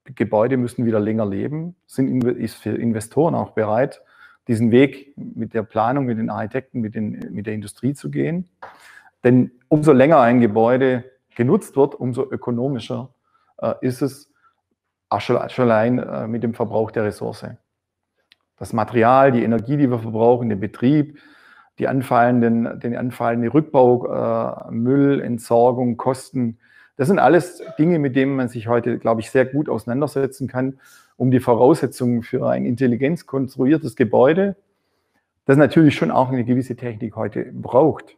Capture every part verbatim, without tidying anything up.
Gebäude müssen wieder länger leben, sind, ist für Investoren auch bereit, diesen Weg mit der Planung, mit den Architekten, mit, den, mit der Industrie zu gehen. Denn umso länger ein Gebäude genutzt wird, umso ökonomischer äh, ist es schon allein äh, mit dem Verbrauch der Ressource. Das Material, die Energie, die wir verbrauchen, den Betrieb, die anfallenden, den anfallenden Rückbau, äh, Müll, Entsorgung, Kosten, das sind alles Dinge, mit denen man sich heute, glaube ich, sehr gut auseinandersetzen kann, um die Voraussetzungen für ein intelligent konstruiertes Gebäude, das natürlich schon auch eine gewisse Technik heute braucht.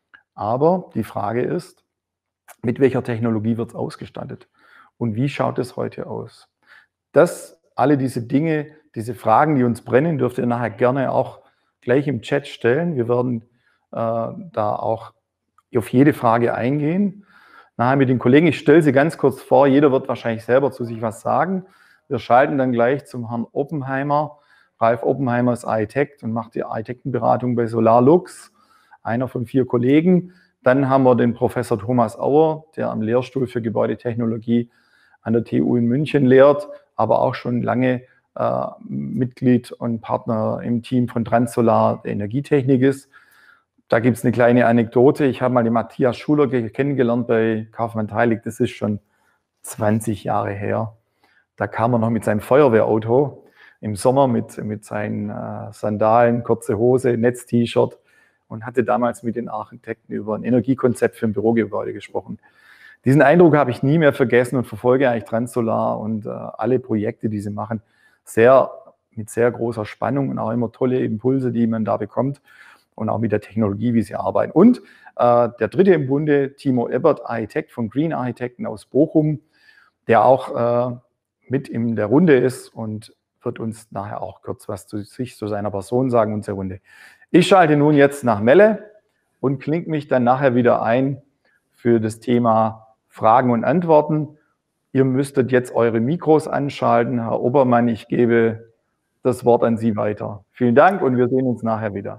Aber die Frage ist, mit welcher Technologie wird es ausgestattet? Und wie schaut es heute aus? Das, alle diese Dinge, diese Fragen, die uns brennen, dürft ihr nachher gerne auch gleich im Chat stellen. Wir werden äh, da auch auf jede Frage eingehen. Nachher mit den Kollegen, ich stelle sie ganz kurz vor, jeder wird wahrscheinlich selber zu sich was sagen. Wir schalten dann gleich zum Herrn Oppenheimer. Ralf Oppenheimer ist Architekt und macht die Architektenberatung bei Solarlux, einer von vier Kollegen. Dann haben wir den Professor Thomas Auer, der am Lehrstuhl für Gebäudetechnologie an der T U in München lehrt, aber auch schon lange äh, Mitglied und Partner im Team von Transolar der Energietechnik ist. Da gibt es eine kleine Anekdote. Ich habe mal den Matthias Schuler kennengelernt bei Kaufmann Heilig. Das ist schon zwanzig Jahre her. Da kam er noch mit seinem Feuerwehrauto im Sommer mit, mit seinen äh, Sandalen, kurze Hose, Netz-T-Shirt und hatte damals mit den Architekten über ein Energiekonzept für ein Bürogebäude gesprochen. Diesen Eindruck habe ich nie mehr vergessen und verfolge eigentlich Transolar und äh, alle Projekte, die sie machen, sehr, mit sehr großer Spannung und auch immer tolle Impulse, die man da bekommt. Und auch mit der Technologie, wie sie arbeiten. Und äh, der dritte im Bunde, Timo Ebert, Architekt von Green Architekten aus Bochum, der auch äh, mit in der Runde ist und wird uns nachher auch kurz was zu sich, zu seiner Person sagen und zur Runde. Ich schalte nun jetzt nach Melle und klinge mich dann nachher wieder ein für das Thema Fragen und Antworten. Ihr müsstet jetzt eure Mikros anschalten. Herr Obermann, ich gebe das Wort an Sie weiter. Vielen Dank und wir sehen uns nachher wieder.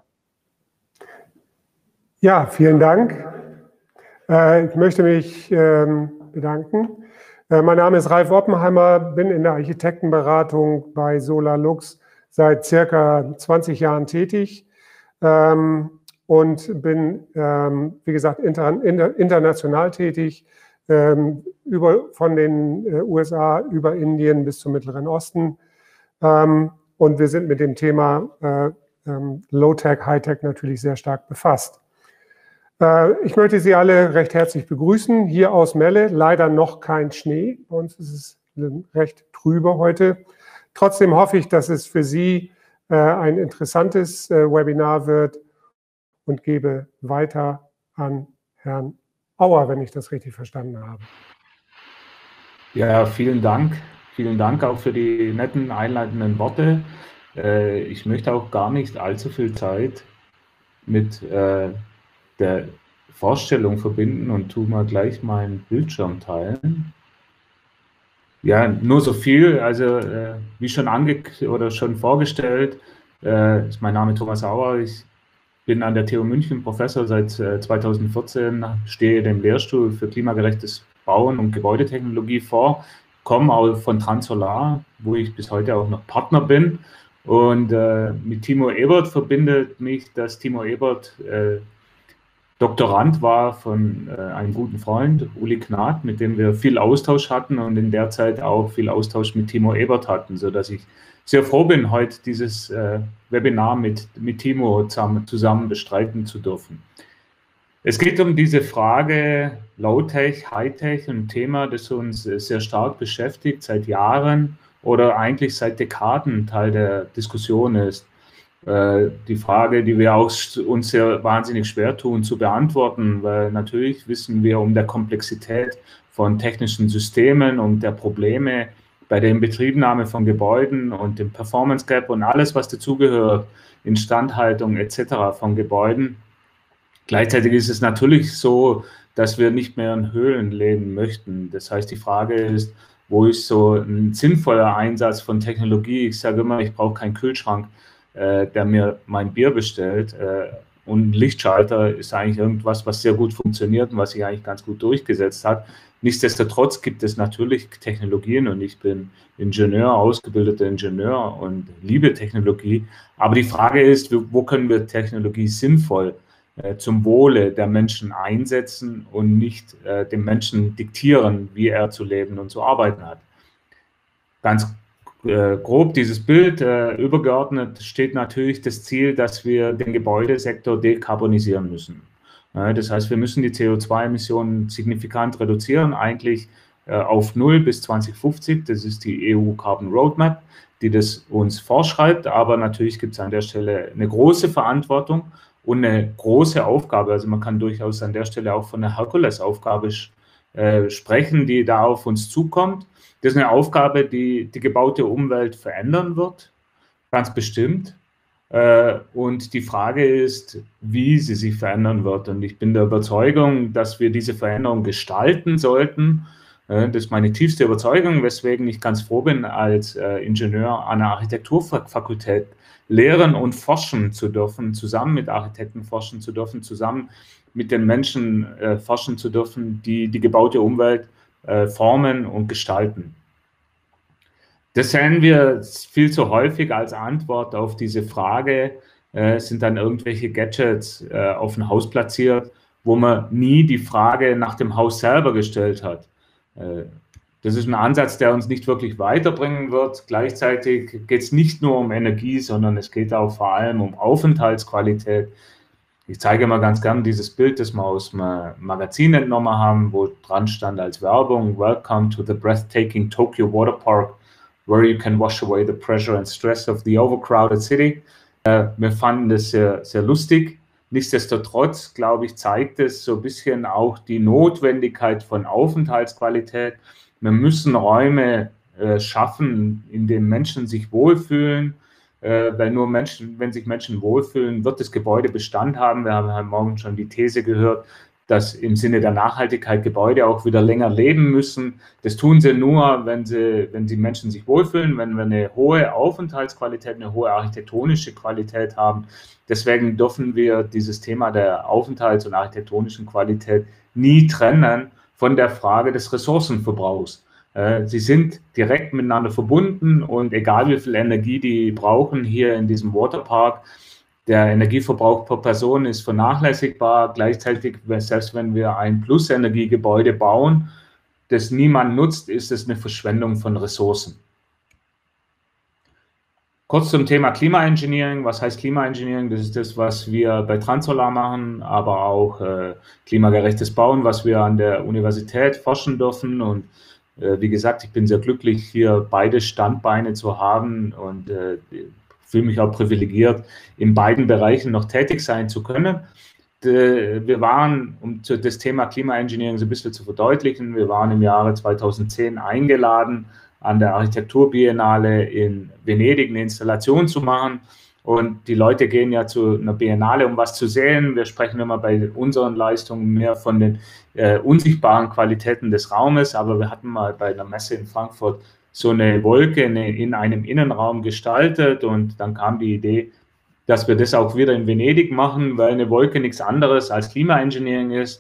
Ja, vielen Dank. Äh, ich möchte mich ähm, bedanken. Äh, mein Name ist Ralf Oppenheimer, bin in der Architektenberatung bei Solarlux seit circa zwanzig Jahren tätig ähm, und bin, ähm, wie gesagt, inter, inter, international tätig, ähm, über, von den äh, U S A über Indien bis zum Mittleren Osten. Ähm, und wir sind mit dem Thema äh, ähm, Low-Tech, High-Tech natürlich sehr stark befasst. Ich möchte Sie alle recht herzlich begrüßen, hier aus Melle. Leider noch kein Schnee, bei uns ist es recht trübe heute. Trotzdem hoffe ich, dass es für Sie ein interessantes Webinar wird und gebe weiter an Herrn Auer, wenn ich das richtig verstanden habe. Ja, vielen Dank. Vielen Dank auch für die netten einleitenden Worte. Ich möchte auch gar nicht allzu viel Zeit mit der Vorstellung verbinden und tue mal gleich meinen Bildschirm teilen. Ja, nur so viel, also äh, wie schon ange oder schon vorgestellt, äh, ist mein Name Thomas Auer, ich bin an der T U München Professor seit äh, zweitausendvierzehn, stehe dem Lehrstuhl für klimagerechtes Bauen und Gebäudetechnologie vor, komme auch von Transolar, wo ich bis heute auch noch Partner bin, und äh, mit Timo Ebert verbindet mich, dass Timo Ebert äh, Doktorand war von äh, einem guten Freund, Uli Gnad, mit dem wir viel Austausch hatten und in der Zeit auch viel Austausch mit Timo Ebert hatten, sodass ich sehr froh bin, heute dieses äh, Webinar mit, mit Timo zusammen, zusammen bestreiten zu dürfen. Es geht um diese Frage Low-Tech, High-Tech, ein Thema, das uns sehr stark beschäftigt, seit Jahren oder eigentlich seit Dekaden Teil der Diskussion ist. Die Frage, die wir auch uns sehr wahnsinnig schwer tun zu beantworten, weil natürlich wissen wir um der Komplexität von technischen Systemen und der Probleme bei der Inbetriebnahme von Gebäuden und dem Performance Gap und alles, was dazugehört, Instandhaltung et cetera von Gebäuden. Gleichzeitig ist es natürlich so, dass wir nicht mehr in Höhlen leben möchten. Das heißt, die Frage ist, wo ist so ein sinnvoller Einsatz von Technologie? Ich sage immer, ich brauche keinen Kühlschrank, der mir mein Bier bestellt. Und ein Lichtschalter ist eigentlich irgendwas, was sehr gut funktioniert und was sich eigentlich ganz gut durchgesetzt hat. Nichtsdestotrotz gibt es natürlich Technologien und ich bin Ingenieur, ausgebildeter Ingenieur und liebe Technologie. Aber die Frage ist, wo können wir Technologie sinnvoll äh, zum Wohle der Menschen einsetzen und nicht äh, dem Menschen diktieren, wie er zu leben und zu arbeiten hat. Ganz äh, grob dieses Bild, äh, übergeordnet steht natürlich das Ziel, dass wir den Gebäudesektor dekarbonisieren müssen. Das heißt, wir müssen die C O zwei Emissionen signifikant reduzieren, eigentlich äh, auf null bis zwanzig fünfzig. Das ist die E U Carbon Roadmap, die das uns vorschreibt. Aber natürlich gibt es an der Stelle eine große Verantwortung und eine große Aufgabe. Also man kann durchaus an der Stelle auch von einer Herkulesaufgabe äh, sprechen, die da auf uns zukommt. Das ist eine Aufgabe, die die gebaute Umwelt verändern wird, ganz bestimmt. Und die Frage ist, wie sie sich verändern wird. Und ich bin der Überzeugung, dass wir diese Veränderung gestalten sollten. Das ist meine tiefste Überzeugung, weswegen ich ganz froh bin, als Ingenieur an der Architekturfakultät lehren und forschen zu dürfen, zusammen mit Architekten forschen zu dürfen, zusammen mit den Menschen forschen zu dürfen, die die gebaute Umwelt formen und gestalten. Das sehen wir viel zu häufig als Antwort auf diese Frage, äh, sind dann irgendwelche Gadgets äh, auf dem Haus platziert, wo man nie die Frage nach dem Haus selber gestellt hat. Äh, das ist ein Ansatz, der uns nicht wirklich weiterbringen wird. Gleichzeitig geht es nicht nur um Energie, sondern es geht auch vor allem um Aufenthaltsqualität. Ich zeige mal ganz gern dieses Bild, das wir aus dem Magazin entnommen haben, wo dran stand als Werbung: Welcome to the breathtaking Tokyo Water Park, where you can wash away the pressure and stress of the overcrowded city. Äh, wir fanden das sehr, sehr lustig. Nichtsdestotrotz, glaube ich, zeigt es so ein bisschen auch die Notwendigkeit von Aufenthaltsqualität. Wir müssen Räume äh, schaffen, in denen Menschen sich wohlfühlen, äh, weil nur Menschen, wenn sich Menschen wohlfühlen, wird das Gebäude Bestand haben. Wir haben heute Morgen schon die These gehört, dass im Sinne der Nachhaltigkeit Gebäude auch wieder länger leben müssen. Das tun sie nur, wenn sie, wenn die Menschen sich wohlfühlen, wenn wir eine hohe Aufenthaltsqualität, eine hohe architektonische Qualität haben. Deswegen dürfen wir dieses Thema der Aufenthalts- und architektonischen Qualität nie trennen von der Frage des Ressourcenverbrauchs. Sie sind direkt miteinander verbunden und egal wie viel Energie die brauchen hier in diesem Waterpark, der Energieverbrauch pro Person ist vernachlässigbar. Gleichzeitig, selbst wenn wir ein Plus-Energiegebäude bauen, das niemand nutzt, ist es eine Verschwendung von Ressourcen. Kurz zum Thema Klimaengineering. Was heißt Klimaengineering? Das ist das, was wir bei Transolar machen, aber auch äh, klimagerechtes Bauen, was wir an der Universität forschen dürfen. Und äh, wie gesagt, ich bin sehr glücklich, hier beide Standbeine zu haben und äh, fühle mich auch privilegiert, in beiden Bereichen noch tätig sein zu können. Wir waren, um das Thema Klimaengineering so ein bisschen zu verdeutlichen, wir waren im Jahre zweitausendzehn eingeladen, an der Architekturbiennale in Venedig eine Installation zu machen. Und die Leute gehen ja zu einer Biennale, um was zu sehen. Wir sprechen immer bei unseren Leistungen mehr von den äh, unsichtbaren Qualitäten des Raumes, aber wir hatten mal bei einer Messe in Frankfurt so eine Wolke in einem Innenraum gestaltet und dann kam die Idee, dass wir das auch wieder in Venedig machen, weil eine Wolke nichts anderes als Klimaengineering ist.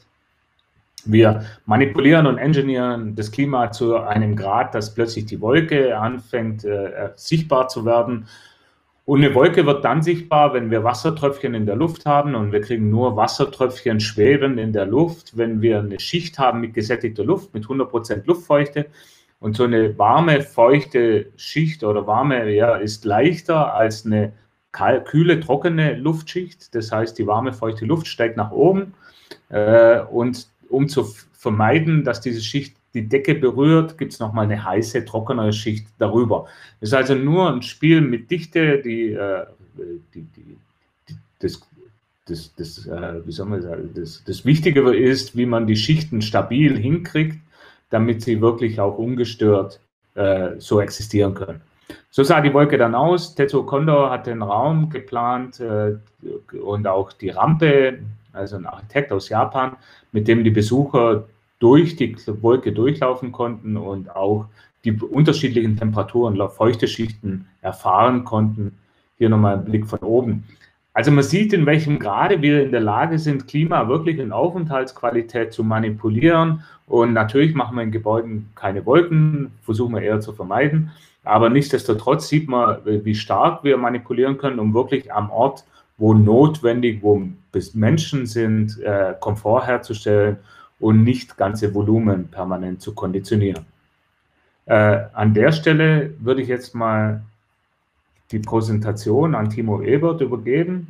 Wir manipulieren und engineeren das Klima zu einem Grad, dass plötzlich die Wolke anfängt äh, sichtbar zu werden. Und eine Wolke wird dann sichtbar, wenn wir Wassertröpfchen in der Luft haben und wir kriegen nur Wassertröpfchen schweben in der Luft, wenn wir eine Schicht haben mit gesättigter Luft, mit hundert Prozent Luftfeuchte. Und so eine warme, feuchte Schicht oder warme, ja, ist leichter als eine kühle, trockene Luftschicht. Das heißt, die warme, feuchte Luft steigt nach oben. Äh, und um zu vermeiden, dass diese Schicht die Decke berührt, gibt es nochmal eine heiße, trockenere Schicht darüber. Das ist also nur ein Spiel mit Dichte, die, äh, die, die, die das, das, das, äh, wie soll man sagen, das, das Wichtige ist, wie man die Schichten stabil hinkriegt, damit sie wirklich auch ungestört äh, so existieren können. So sah die Wolke dann aus. Tetsuo Kondo hat den Raum geplant äh, und auch die Rampe, also ein Architekt aus Japan, mit dem die Besucher durch die Wolke durchlaufen konnten und auch die unterschiedlichen Temperaturen, feuchte Schichten erfahren konnten. Hier nochmal ein Blick von oben. Also man sieht, in welchem Grade wir in der Lage sind, Klima wirklich in Aufenthaltsqualität zu manipulieren. Und natürlich machen wir in Gebäuden keine Wolken, versuchen wir eher zu vermeiden. Aber nichtsdestotrotz sieht man, wie stark wir manipulieren können, um wirklich am Ort, wo notwendig, wo Menschen sind, äh, Komfort herzustellen und nicht ganze Volumen permanent zu konditionieren. Äh, an der Stelle würde ich jetzt mal die Präsentation an Timo Ebert übergeben.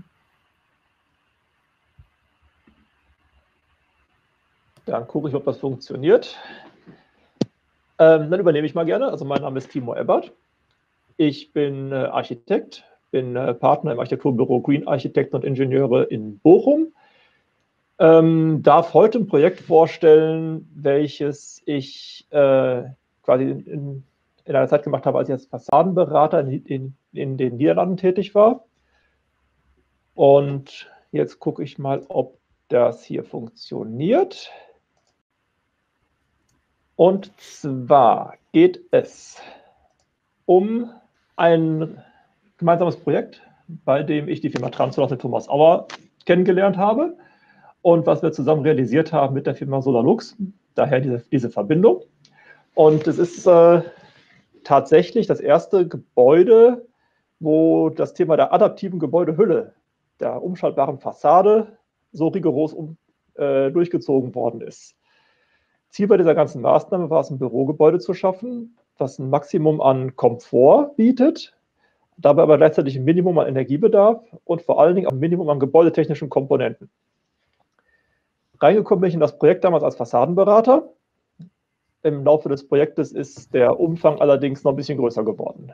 Dann gucke ich, ob das funktioniert. Ähm, dann übernehme ich mal gerne. Also mein Name ist Timo Ebert. Ich bin äh, Architekt, bin äh, Partner im Architekturbüro Green Architekten und Ingenieure in Bochum. Ähm, darf heute ein Projekt vorstellen, welches ich äh, quasi in, in einer Zeit gemacht habe, als ich als Fassadenberater in, in, in den Niederlanden tätig war. Und jetzt gucke ich mal, ob das hier funktioniert. Und zwar geht es um ein gemeinsames Projekt, bei dem ich die Firma Transsolar mit Thomas Auer kennengelernt habe und was wir zusammen realisiert haben mit der Firma Solarlux, daher diese, diese Verbindung. Und es ist äh, tatsächlich das erste Gebäude, wo das Thema der adaptiven Gebäudehülle, der umschaltbaren Fassade, so rigoros um, äh, durchgezogen worden ist. Ziel bei dieser ganzen Maßnahme war es, ein Bürogebäude zu schaffen, das ein Maximum an Komfort bietet, dabei aber gleichzeitig ein Minimum an Energiebedarf und vor allen Dingen ein Minimum an gebäudetechnischen Komponenten. Reingekommen bin ich in das Projekt damals als Fassadenberater. Im Laufe des Projektes ist der Umfang allerdings noch ein bisschen größer geworden.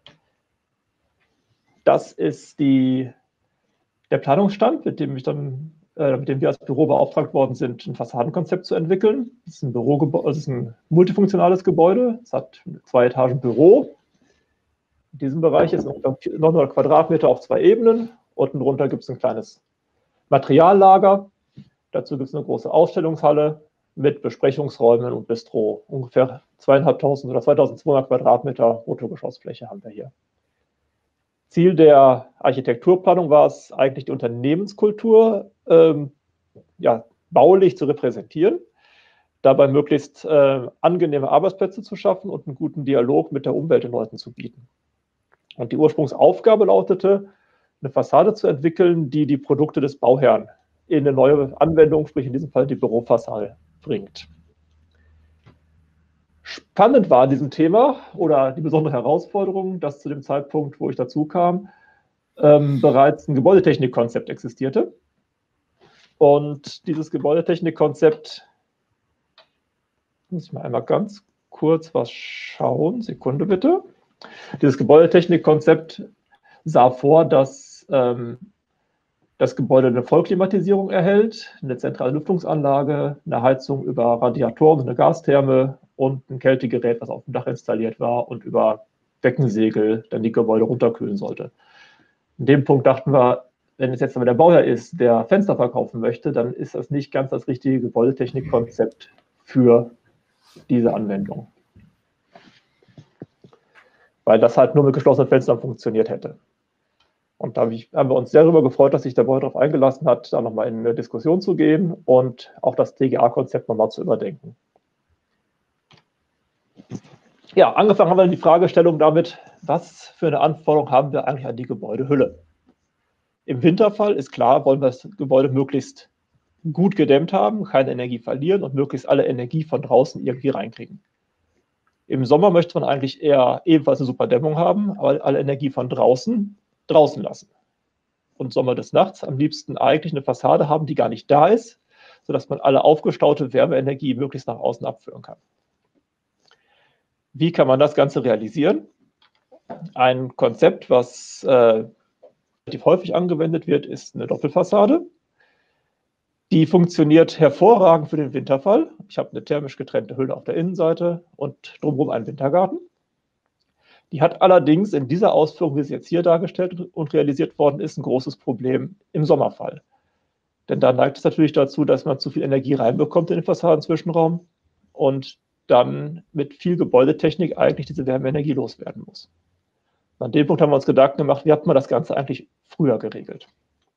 Das ist die, der Planungsstand, mit dem, ich dann, äh, mit dem wir als Büro beauftragt worden sind, ein Fassadenkonzept zu entwickeln. Das ist ein, Bürogebäude, das ist ein multifunktionales Gebäude. Es hat zwei Etagen Büro. In diesem Bereich ist neunhundert Quadratmeter auf zwei Ebenen. Unten drunter gibt es ein kleines Materiallager. Dazu gibt es eine große Ausstellungshalle mit Besprechungsräumen und Bistro. Ungefähr zweitausendfünfhundert oder zweitausendzweihundert Quadratmeter Bruttogeschossfläche haben wir hier. Ziel der Architekturplanung war es eigentlich, die Unternehmenskultur ähm, ja, baulich zu repräsentieren, dabei möglichst äh, angenehme Arbeitsplätze zu schaffen und einen guten Dialog mit der Umwelt den Leuten zu bieten. Und die Ursprungsaufgabe lautete, eine Fassade zu entwickeln, die die Produkte des Bauherrn in eine neue Anwendung, sprich in diesem Fall die Bürofassade, bringt. Spannend war an diesem Thema oder die besondere Herausforderung, dass zu dem Zeitpunkt, wo ich dazu kam, ähm, bereits ein Gebäudetechnikkonzept existierte. Und dieses Gebäudetechnikkonzept, muss ich mal einmal ganz kurz was schauen, Sekunde bitte. Dieses Gebäudetechnikkonzept sah vor, dass ähm, das Gebäude eine Vollklimatisierung erhält, eine zentrale Lüftungsanlage, eine Heizung über Radiatoren, eine Gastherme und ein Kältegerät, was auf dem Dach installiert war und über Deckensegel dann die Gebäude runterkühlen sollte. In dem Punkt dachten wir, wenn es jetzt aber der Bauherr ist, der Fenster verkaufen möchte, dann ist das nicht ganz das richtige Gebäudetechnikkonzept für diese Anwendung. Weil das halt nur mit geschlossenen Fenstern funktioniert hätte. Und da haben wir uns sehr darüber gefreut, dass sich der Bauherr darauf eingelassen hat, da nochmal in eine Diskussion zu gehen und auch das T G A-Konzept nochmal zu überdenken. Ja, angefangen haben wir die Fragestellung damit, was für eine Anforderung haben wir eigentlich an die Gebäudehülle? Im Winterfall ist klar, wollen wir das Gebäude möglichst gut gedämmt haben, keine Energie verlieren und möglichst alle Energie von draußen irgendwie reinkriegen. Im Sommer möchte man eigentlich eher ebenfalls eine super Dämmung haben, aber alle Energie von draußen draußen lassen. Und Sommer des Nachts am liebsten eigentlich eine Fassade haben, die gar nicht da ist, sodass man alle aufgestaute Wärmeenergie möglichst nach außen abführen kann. Wie kann man das Ganze realisieren? Ein Konzept, was äh, relativ häufig angewendet wird, ist eine Doppelfassade. Die funktioniert hervorragend für den Winterfall. Ich habe eine thermisch getrennte Hülle auf der Innenseite und drumherum einen Wintergarten. Die hat allerdings in dieser Ausführung, wie es jetzt hier dargestellt und realisiert worden ist, ein großes Problem im Sommerfall. Denn da neigt es natürlich dazu, dass man zu viel Energie reinbekommt in den Fassadenzwischenraum und dann mit viel Gebäudetechnik eigentlich diese Wärmeenergie loswerden muss. An dem Punkt haben wir uns Gedanken gemacht, wie hat man das Ganze eigentlich früher geregelt?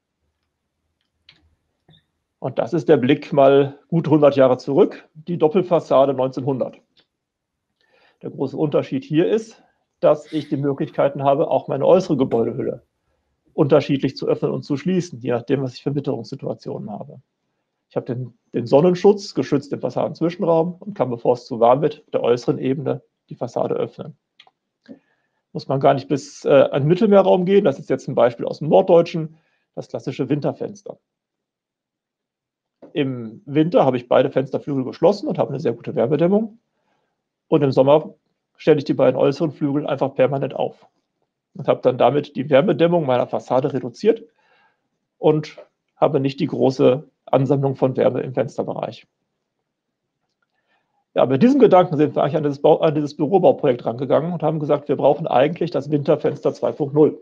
Und das ist der Blick mal gut hundert Jahre zurück, die Doppelfassade neunzehnhundert. Der große Unterschied hier ist, dass ich die Möglichkeiten habe, auch meine äußere Gebäudehülle unterschiedlich zu öffnen und zu schließen, je nachdem, was ich für Witterungssituationen habe. Ich habe den, den Sonnenschutz geschützt im Fassadenzwischenraum und kann, bevor es zu warm wird, auf der äußeren Ebene die Fassade öffnen. Muss man gar nicht bis äh, an den Mittelmeerraum gehen. Das ist jetzt ein Beispiel aus dem Norddeutschen, das klassische Winterfenster. Im Winter habe ich beide Fensterflügel geschlossen und habe eine sehr gute Wärmedämmung. Und im Sommer stelle ich die beiden äußeren Flügel einfach permanent auf und habe dann damit die Wärmedämmung meiner Fassade reduziert und habe nicht die große Ansammlung von Wärme im Fensterbereich. Ja, mit diesem Gedanken sind wir eigentlich an dieses, Bau, an dieses Bürobauprojekt rangegangen und haben gesagt, wir brauchen eigentlich das Winterfenster zwei punkt null.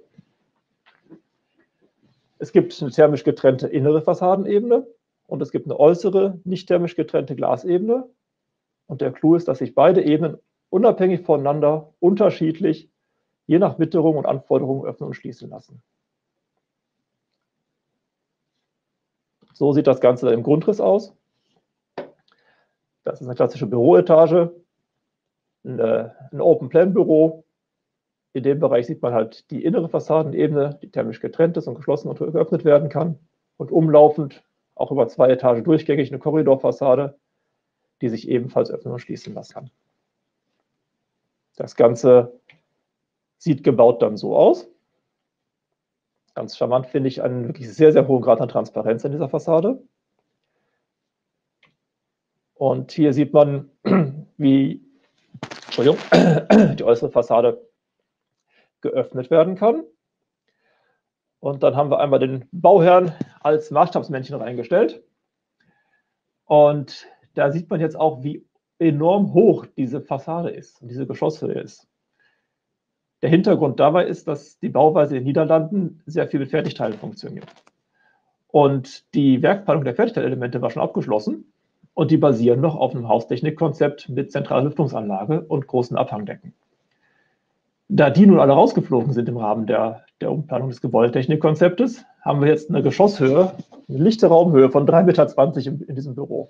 Es gibt eine thermisch getrennte innere Fassadenebene und es gibt eine äußere, nicht thermisch getrennte Glasebene. Und der Clou ist, dass sich beide Ebenen unabhängig voneinander unterschiedlich, je nach Witterung und Anforderungen, öffnen und schließen lassen. So sieht das Ganze im Grundriss aus. Das ist eine klassische Büroetage, ein, ein Open-Plan-Büro. In dem Bereich sieht man halt die innere Fassadenebene, die thermisch getrennt ist und geschlossen und geöffnet werden kann. Und umlaufend, auch über zwei Etagen durchgängig, eine Korridorfassade, die sich ebenfalls öffnen und schließen lassen kann. Das Ganze sieht gebaut dann so aus. Ganz charmant finde ich einen wirklich sehr, sehr hohen Grad an Transparenz in dieser Fassade. Und hier sieht man, wie Entschuldigung, die äußere Fassade geöffnet werden kann. Und dann haben wir einmal den Bauherrn als Maßstabsmännchen reingestellt. Und da sieht man jetzt auch, wie enorm hoch diese Fassade ist und diese Geschosshöhe ist. Der Hintergrund dabei ist, dass die Bauweise in den Niederlanden sehr viel mit Fertigteilen funktioniert. Und die Werkplanung der Fertigteilelemente war schon abgeschlossen und die basieren noch auf einem Haustechnikkonzept mit zentraler Lüftungsanlage und großen Abhangdecken. Da die nun alle rausgeflogen sind im Rahmen der, der Umplanung des Gebäudetechnikkonzeptes, haben wir jetzt eine Geschosshöhe, eine lichte Raumhöhe von drei Komma zwanzig Meter in, in diesem Büro.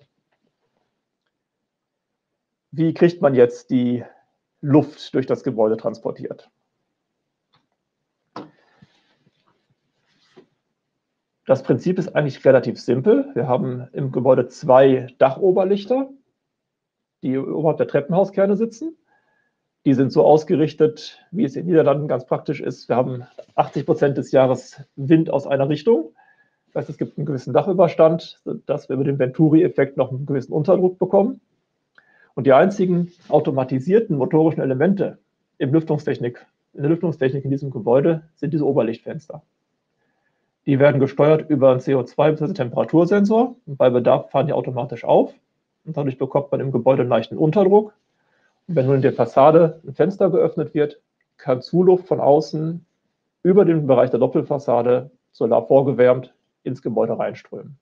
Wie kriegt man jetzt die Luft durch das Gebäude transportiert? Das Prinzip ist eigentlich relativ simpel. Wir haben im Gebäude zwei Dachoberlichter, die oberhalb der Treppenhauskerne sitzen. Die sind so ausgerichtet, wie es in den Niederlanden ganz praktisch ist. Wir haben achtzig Prozent des Jahres Wind aus einer Richtung. Das heißt, es gibt einen gewissen Dachüberstand, sodass wir über den Venturi-Effekt noch einen gewissen Unterdruck bekommen. Und die einzigen automatisierten motorischen Elemente im Lüftungstechnik, in der Lüftungstechnik in diesem Gebäude sind diese Oberlichtfenster. Die werden gesteuert über einen C O zwei bzw. Temperatursensor und bei Bedarf fahren die automatisch auf und dadurch bekommt man im Gebäude einen leichten Unterdruck. Und wenn nun in der Fassade ein Fenster geöffnet wird, kann Zuluft von außen über den Bereich der Doppelfassade solar vorgewärmt ins Gebäude reinströmen.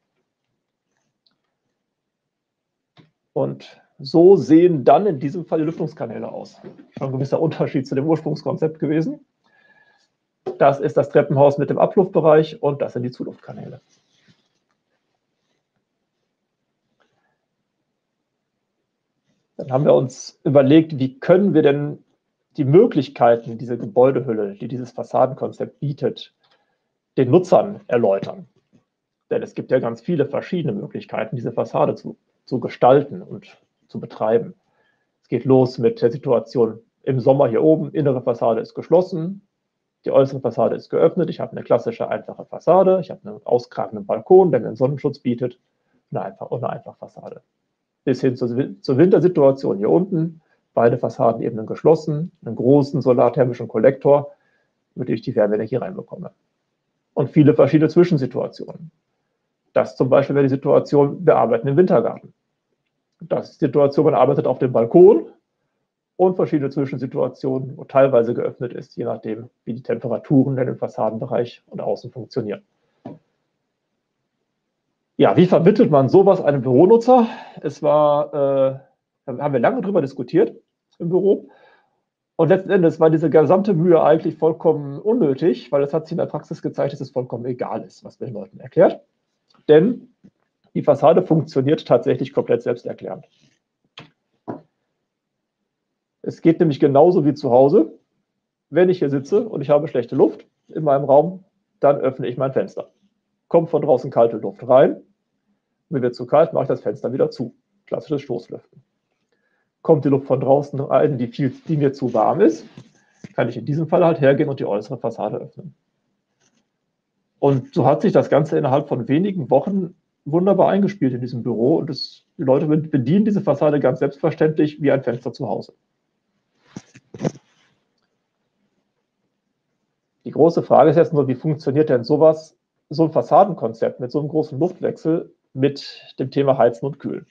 Und so sehen dann in diesem Fall die Lüftungskanäle aus. Schon ein gewisser Unterschied zu dem Ursprungskonzept gewesen. Das ist das Treppenhaus mit dem Abluftbereich und das sind die Zuluftkanäle. Dann haben wir uns überlegt, wie können wir denn die Möglichkeiten, diese Gebäudehülle, die dieses Fassadenkonzept bietet, den Nutzern erläutern. Denn es gibt ja ganz viele verschiedene Möglichkeiten, diese Fassade zu, zu gestalten und zu betreiben. Es geht los mit der Situation im Sommer hier oben, innere Fassade ist geschlossen, die äußere Fassade ist geöffnet, ich habe eine klassische einfache Fassade, ich habe einen auskragenden Balkon, der mir einen Sonnenschutz bietet, eine Einfach- und eine Einfachfassade. Bis hin zur, zur Wintersituation hier unten, beide Fassadenebenen geschlossen, einen großen solarthermischen Kollektor, mit dem ich die Wärmeenergie reinbekomme. Und viele verschiedene Zwischensituationen. Das zum Beispiel wäre die Situation, wir arbeiten im Wintergarten. Das ist die Situation, man arbeitet auf dem Balkon und verschiedene Zwischensituationen, wo teilweise geöffnet ist, je nachdem, wie die Temperaturen in dem Fassadenbereich und außen funktionieren. Ja, wie vermittelt man sowas einem Büronutzer? Es war, äh, da haben wir lange drüber diskutiert im Büro. Und letzten Endes war diese gesamte Mühe eigentlich vollkommen unnötig, weil es hat sich in der Praxis gezeigt, dass es vollkommen egal ist, was man den Leuten erklärt. Denn Die Fassade funktioniert tatsächlich komplett selbsterklärend. Es geht nämlich genauso wie zu Hause. Wenn ich hier sitze und ich habe schlechte Luft in meinem Raum, dann öffne ich mein Fenster. Kommt von draußen kalte Luft rein. Mir wird zu kalt, mache ich das Fenster wieder zu. Klassisches Stoßlüften. Kommt die Luft von draußen rein, die, viel, die mir zu warm ist, kann ich in diesem Fall halt hergehen und die äußere Fassade öffnen. Und so hat sich das Ganze innerhalb von wenigen Wochen wunderbar eingespielt in diesem Büro. Und das, die Leute bedienen diese Fassade ganz selbstverständlich wie ein Fenster zu Hause. Die große Frage ist jetzt nur, wie funktioniert denn sowas, so ein Fassadenkonzept mit so einem großen Luftwechsel mit dem Thema Heizen und Kühlen?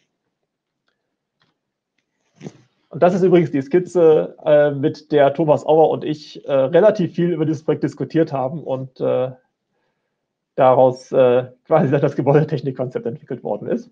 Und das ist übrigens die Skizze, äh, mit der Thomas Auer und ich äh, relativ viel über dieses Projekt diskutiert haben und äh, daraus äh, quasi das Gebäudetechnikkonzept entwickelt worden ist.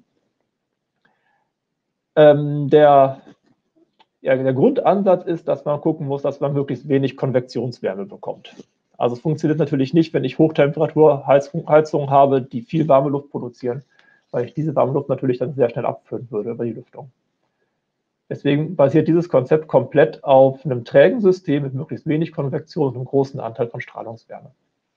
Ähm, der, ja, der Grundansatz ist, dass man gucken muss, dass man möglichst wenig Konvektionswärme bekommt. Also es funktioniert natürlich nicht, wenn ich Hochtemperaturheizungen habe, die viel warme Luft produzieren, weil ich diese warme Luft natürlich dann sehr schnell abführen würde über die Lüftung. Deswegen basiert dieses Konzept komplett auf einem trägen System mit möglichst wenig Konvektion und einem großen Anteil von Strahlungswärme.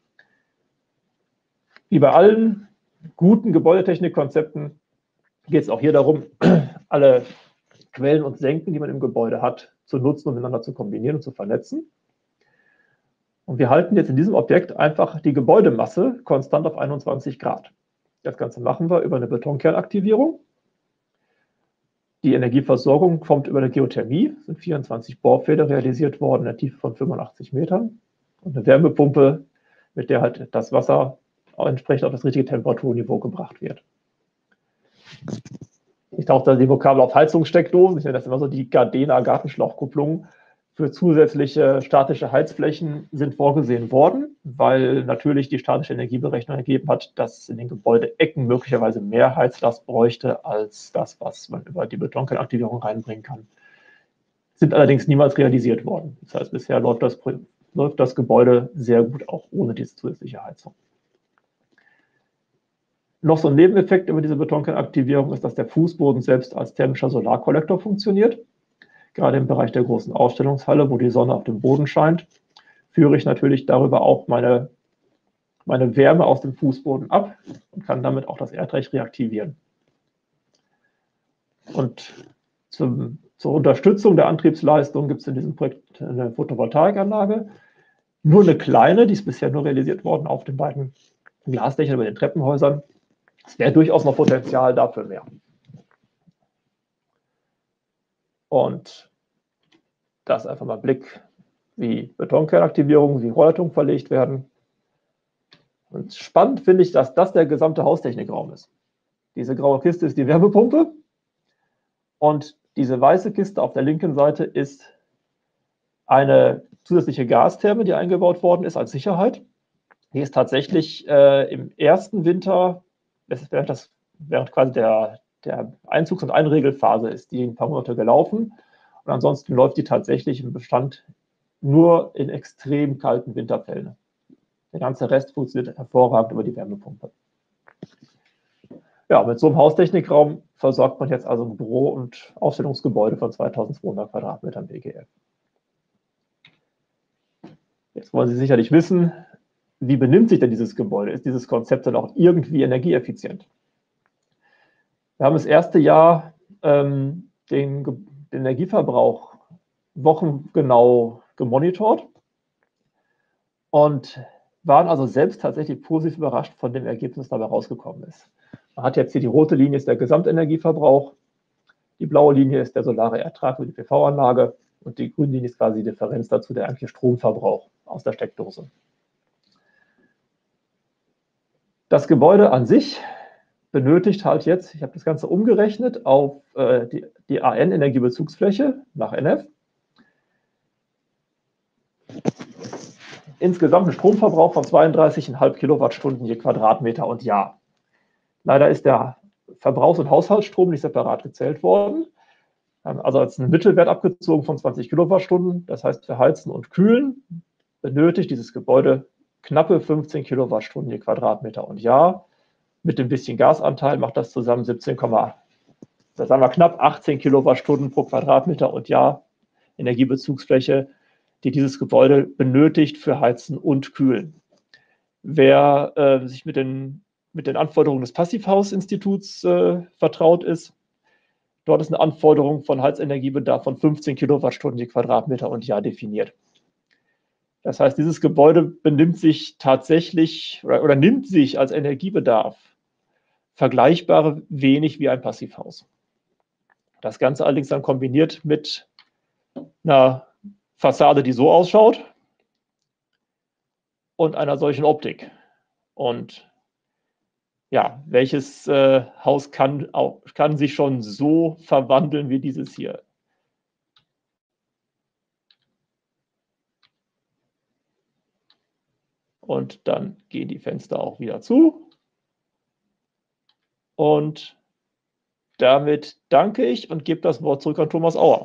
Wie bei allen guten Gebäudetechnikkonzepten geht es auch hier darum, alle Quellen und Senken, die man im Gebäude hat, zu nutzen und miteinander zu kombinieren und zu vernetzen. Und wir halten jetzt in diesem Objekt einfach die Gebäudemasse konstant auf einundzwanzig Grad. Das Ganze machen wir über eine Betonkernaktivierung. Die Energieversorgung kommt über eine Geothermie, es sind vierundzwanzig Bohrpfähle realisiert worden, in der Tiefe von fünfundachtzig Metern. Und eine Wärmepumpe, mit der halt das Wasser entsprechend auf das richtige Temperaturniveau gebracht wird. Ich tauche da die Vokabel auf Heizungssteckdosen, ich nenne das immer so die Gardena Gartenschlauchkupplungen. Für zusätzliche statische Heizflächen sind vorgesehen worden, weil natürlich die statische Energieberechnung ergeben hat, dass es in den Gebäudeecken möglicherweise mehr Heizlast bräuchte als das, was man über die Betonkernaktivierung reinbringen kann. Sind allerdings niemals realisiert worden. Das heißt, bisher läuft das, läuft das Gebäude sehr gut, auch ohne diese zusätzliche Heizung. Noch so ein Nebeneffekt über diese Betonkernaktivierung ist, dass der Fußboden selbst als thermischer Solarkollektor funktioniert. Gerade im Bereich der großen Ausstellungshalle, wo die Sonne auf dem Boden scheint, führe ich natürlich darüber auch meine, meine Wärme aus dem Fußboden ab und kann damit auch das Erdreich reaktivieren. Und zum, zur Unterstützung der Antriebsleistung gibt es in diesem Projekt eine Photovoltaikanlage. Nur eine kleine, die ist bisher nur realisiert worden auf den beiden Glasdächern über den Treppenhäusern. Es wäre durchaus noch Potenzial dafür mehr. Und das einfach mal ein Blick, wie Betonkernaktivierungen, wie Rohrleitungen verlegt werden. Und spannend finde ich, dass das der gesamte Haustechnikraum ist. Diese graue Kiste ist die Wärmepumpe und diese weiße Kiste auf der linken Seite ist eine zusätzliche Gastherme, die eingebaut worden ist als Sicherheit. Die ist tatsächlich äh, im ersten Winter, während, das, während quasi der der Einzugs- und Einregelphase ist die ein paar Monate gelaufen und ansonsten läuft die tatsächlich im Bestand nur in extrem kalten Winterfällen. Der ganze Rest funktioniert hervorragend über die Wärmepumpe. Ja, mit so einem Haustechnikraum versorgt man jetzt also ein Büro- und Ausstellungsgebäude von zweitausendzweihundert Quadratmetern B G F. Jetzt wollen Sie sicherlich wissen, wie benimmt sich denn dieses Gebäude? Ist dieses Konzept dann auch irgendwie energieeffizient? Wir haben das erste Jahr ähm, den, den Energieverbrauch wochengenau gemonitort und waren also selbst tatsächlich positiv überrascht von dem Ergebnis, das dabei rausgekommen ist. Man hat jetzt hier die rote Linie, ist der Gesamtenergieverbrauch, die blaue Linie ist der solare Ertrag für die P V-Anlage und die grüne Linie ist quasi die Differenz dazu, der eigentliche Stromverbrauch aus der Steckdose. Das Gebäude an sich benötigt halt jetzt, ich habe das Ganze umgerechnet auf äh, die, die A N-Energiebezugsfläche nach N F. Insgesamt ein Stromverbrauch von zweiunddreißig Komma fünf Kilowattstunden je Quadratmeter und Jahr. Leider ist der Verbrauchs- und Haushaltsstrom nicht separat gezählt worden. Also als ein Mittelwert abgezogen von zwanzig Kilowattstunden. Das heißt, für Heizen und Kühlen benötigt dieses Gebäude knappe fünfzehn Kilowattstunden je Quadratmeter und Jahr. Mit dem bisschen Gasanteil macht das zusammen siebzehn, das sagen wir knapp achtzehn Kilowattstunden pro Quadratmeter und Jahr Energiebezugsfläche, die dieses Gebäude benötigt für Heizen und Kühlen. Wer äh, sich mit den, mit den Anforderungen des Passivhaus-Instituts äh, vertraut ist, dort ist eine Anforderung von Heizenergiebedarf von fünfzehn Kilowattstunden je Quadratmeter und Jahr definiert. Das heißt, dieses Gebäude benimmt sich tatsächlich oder, oder nimmt sich als Energiebedarf vergleichbare wenig wie ein Passivhaus. Das Ganze allerdings dann kombiniert mit einer Fassade, die so ausschaut und einer solchen Optik. Und ja, welches äh, Haus kann, auch, kann sich schon so verwandeln wie dieses hier? Und dann gehen die Fenster auch wieder zu. Und damit danke ich und gebe das Wort zurück an Thomas Auer.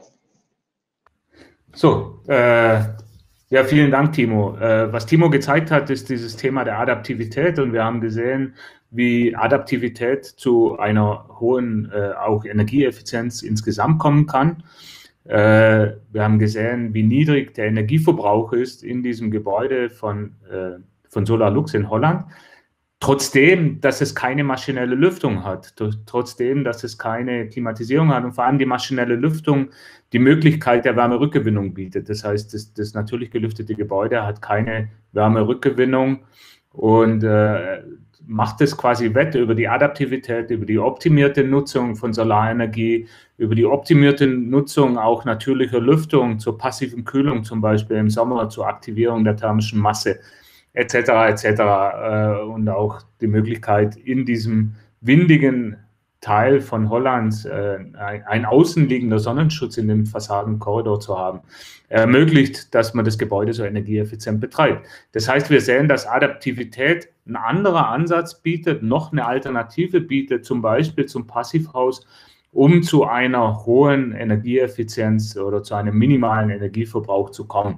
So, äh, ja, vielen Dank, Timo. Äh, was Timo gezeigt hat, ist dieses Thema der Adaptivität, und wir haben gesehen, wie Adaptivität zu einer hohen äh, auch Energieeffizienz insgesamt kommen kann. Äh, wir haben gesehen, wie niedrig der Energieverbrauch ist in diesem Gebäude von, äh, von Solarlux in Holland. Trotzdem, dass es keine maschinelle Lüftung hat, trotzdem, dass es keine Klimatisierung hat und vor allem die maschinelle Lüftung die Möglichkeit der Wärmerückgewinnung bietet. Das heißt, das, das natürlich gelüftete Gebäude hat keine Wärmerückgewinnung und äh, macht es quasi wett über die Adaptivität, über die optimierte Nutzung von Solarenergie, über die optimierte Nutzung auch natürlicher Lüftung zur passiven Kühlung, zum Beispiel im Sommer zur Aktivierung der thermischen Masse, et cetera et cetera. Und auch die Möglichkeit, in diesem windigen Teil von Holland äh, ein außenliegender Sonnenschutz in dem Fassadenkorridor zu haben, ermöglicht, dass man das Gebäude so energieeffizient betreibt. Das heißt, wir sehen, dass Adaptivität ein anderer Ansatz bietet, noch eine Alternative bietet, zum Beispiel zum Passivhaus, um zu einer hohen Energieeffizienz oder zu einem minimalen Energieverbrauch zu kommen.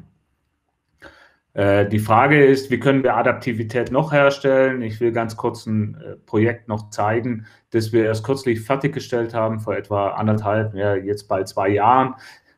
Die Frage ist, wie können wir Adaptivität noch herstellen? Ich will ganz kurz ein Projekt noch zeigen, das wir erst kürzlich fertiggestellt haben, vor etwa anderthalb, ja, jetzt bald zwei Jahren.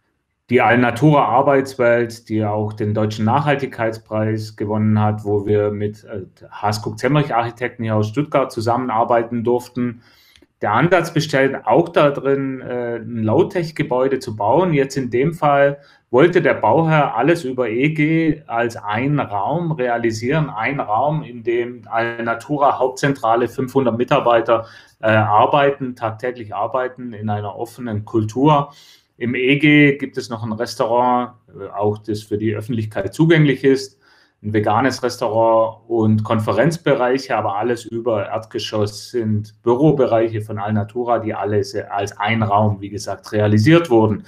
Die Alnatura Arbeitswelt, die auch den Deutschen Nachhaltigkeitspreis gewonnen hat, wo wir mit Haas-Cook-Zemmerich Architekten hier aus Stuttgart zusammenarbeiten durften. Der Ansatz besteht auch darin, ein Low-Tech-Gebäude zu bauen. Jetzt in dem Fall wollte der Bauherr alles über E G als einen Raum realisieren. Ein Raum, in dem Alnatura Hauptzentrale fünfhundert Mitarbeiter äh, arbeiten, tagtäglich arbeiten in einer offenen Kultur. Im E G gibt es noch ein Restaurant, auch das für die Öffentlichkeit zugänglich ist, ein veganes Restaurant und Konferenzbereiche, aber alles über Erdgeschoss sind Bürobereiche von Alnatura, die alles als ein Raum, wie gesagt, realisiert wurden.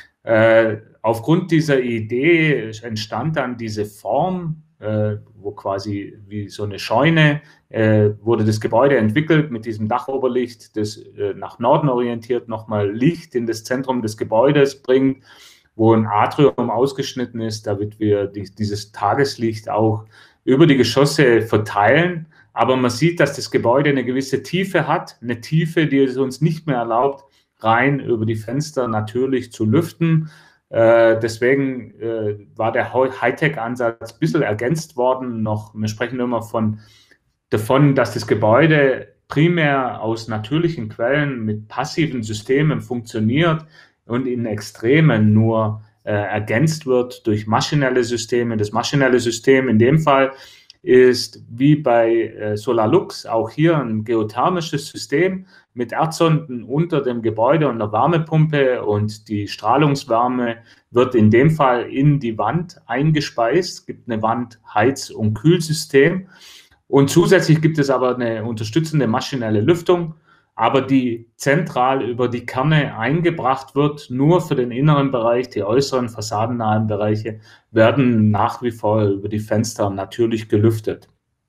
Äh, aufgrund dieser Idee entstand dann diese Form, äh, wo quasi wie so eine Scheune äh, wurde das Gebäude entwickelt mit diesem Dachoberlicht, das äh, nach Norden orientiert nochmal Licht in das Zentrum des Gebäudes bringt, wo ein Atrium ausgeschnitten ist, damit wir die, dieses Tageslicht auch über die Geschosse verteilen. Aber man sieht, dass das Gebäude eine gewisse Tiefe hat, eine Tiefe, die es uns nicht mehr erlaubt, rein über die Fenster natürlich zu lüften. Äh, deswegen äh, war der Hightech-Ansatz ein bisschen ergänzt worden. Noch, wir sprechen immer von, davon, dass das Gebäude primär aus natürlichen Quellen mit passiven Systemen funktioniert und in Extremen nur äh, ergänzt wird durch maschinelle Systeme. Das maschinelle System in dem Fall ist wie bei äh, Solarlux auch hier ein geothermisches System mit Erdsonden unter dem Gebäude und einer Wärmepumpe, und die Strahlungswärme wird in dem Fall in die Wand eingespeist. Es gibt eine Wand-Heiz- und Kühlsystem, und zusätzlich gibt es aber eine unterstützende maschinelle Lüftung, aber die zentral über die Kerne eingebracht wird. Nur für den inneren Bereich, die äußeren fassadennahen Bereiche werden nach wie vor über die Fenster natürlich gelüftet.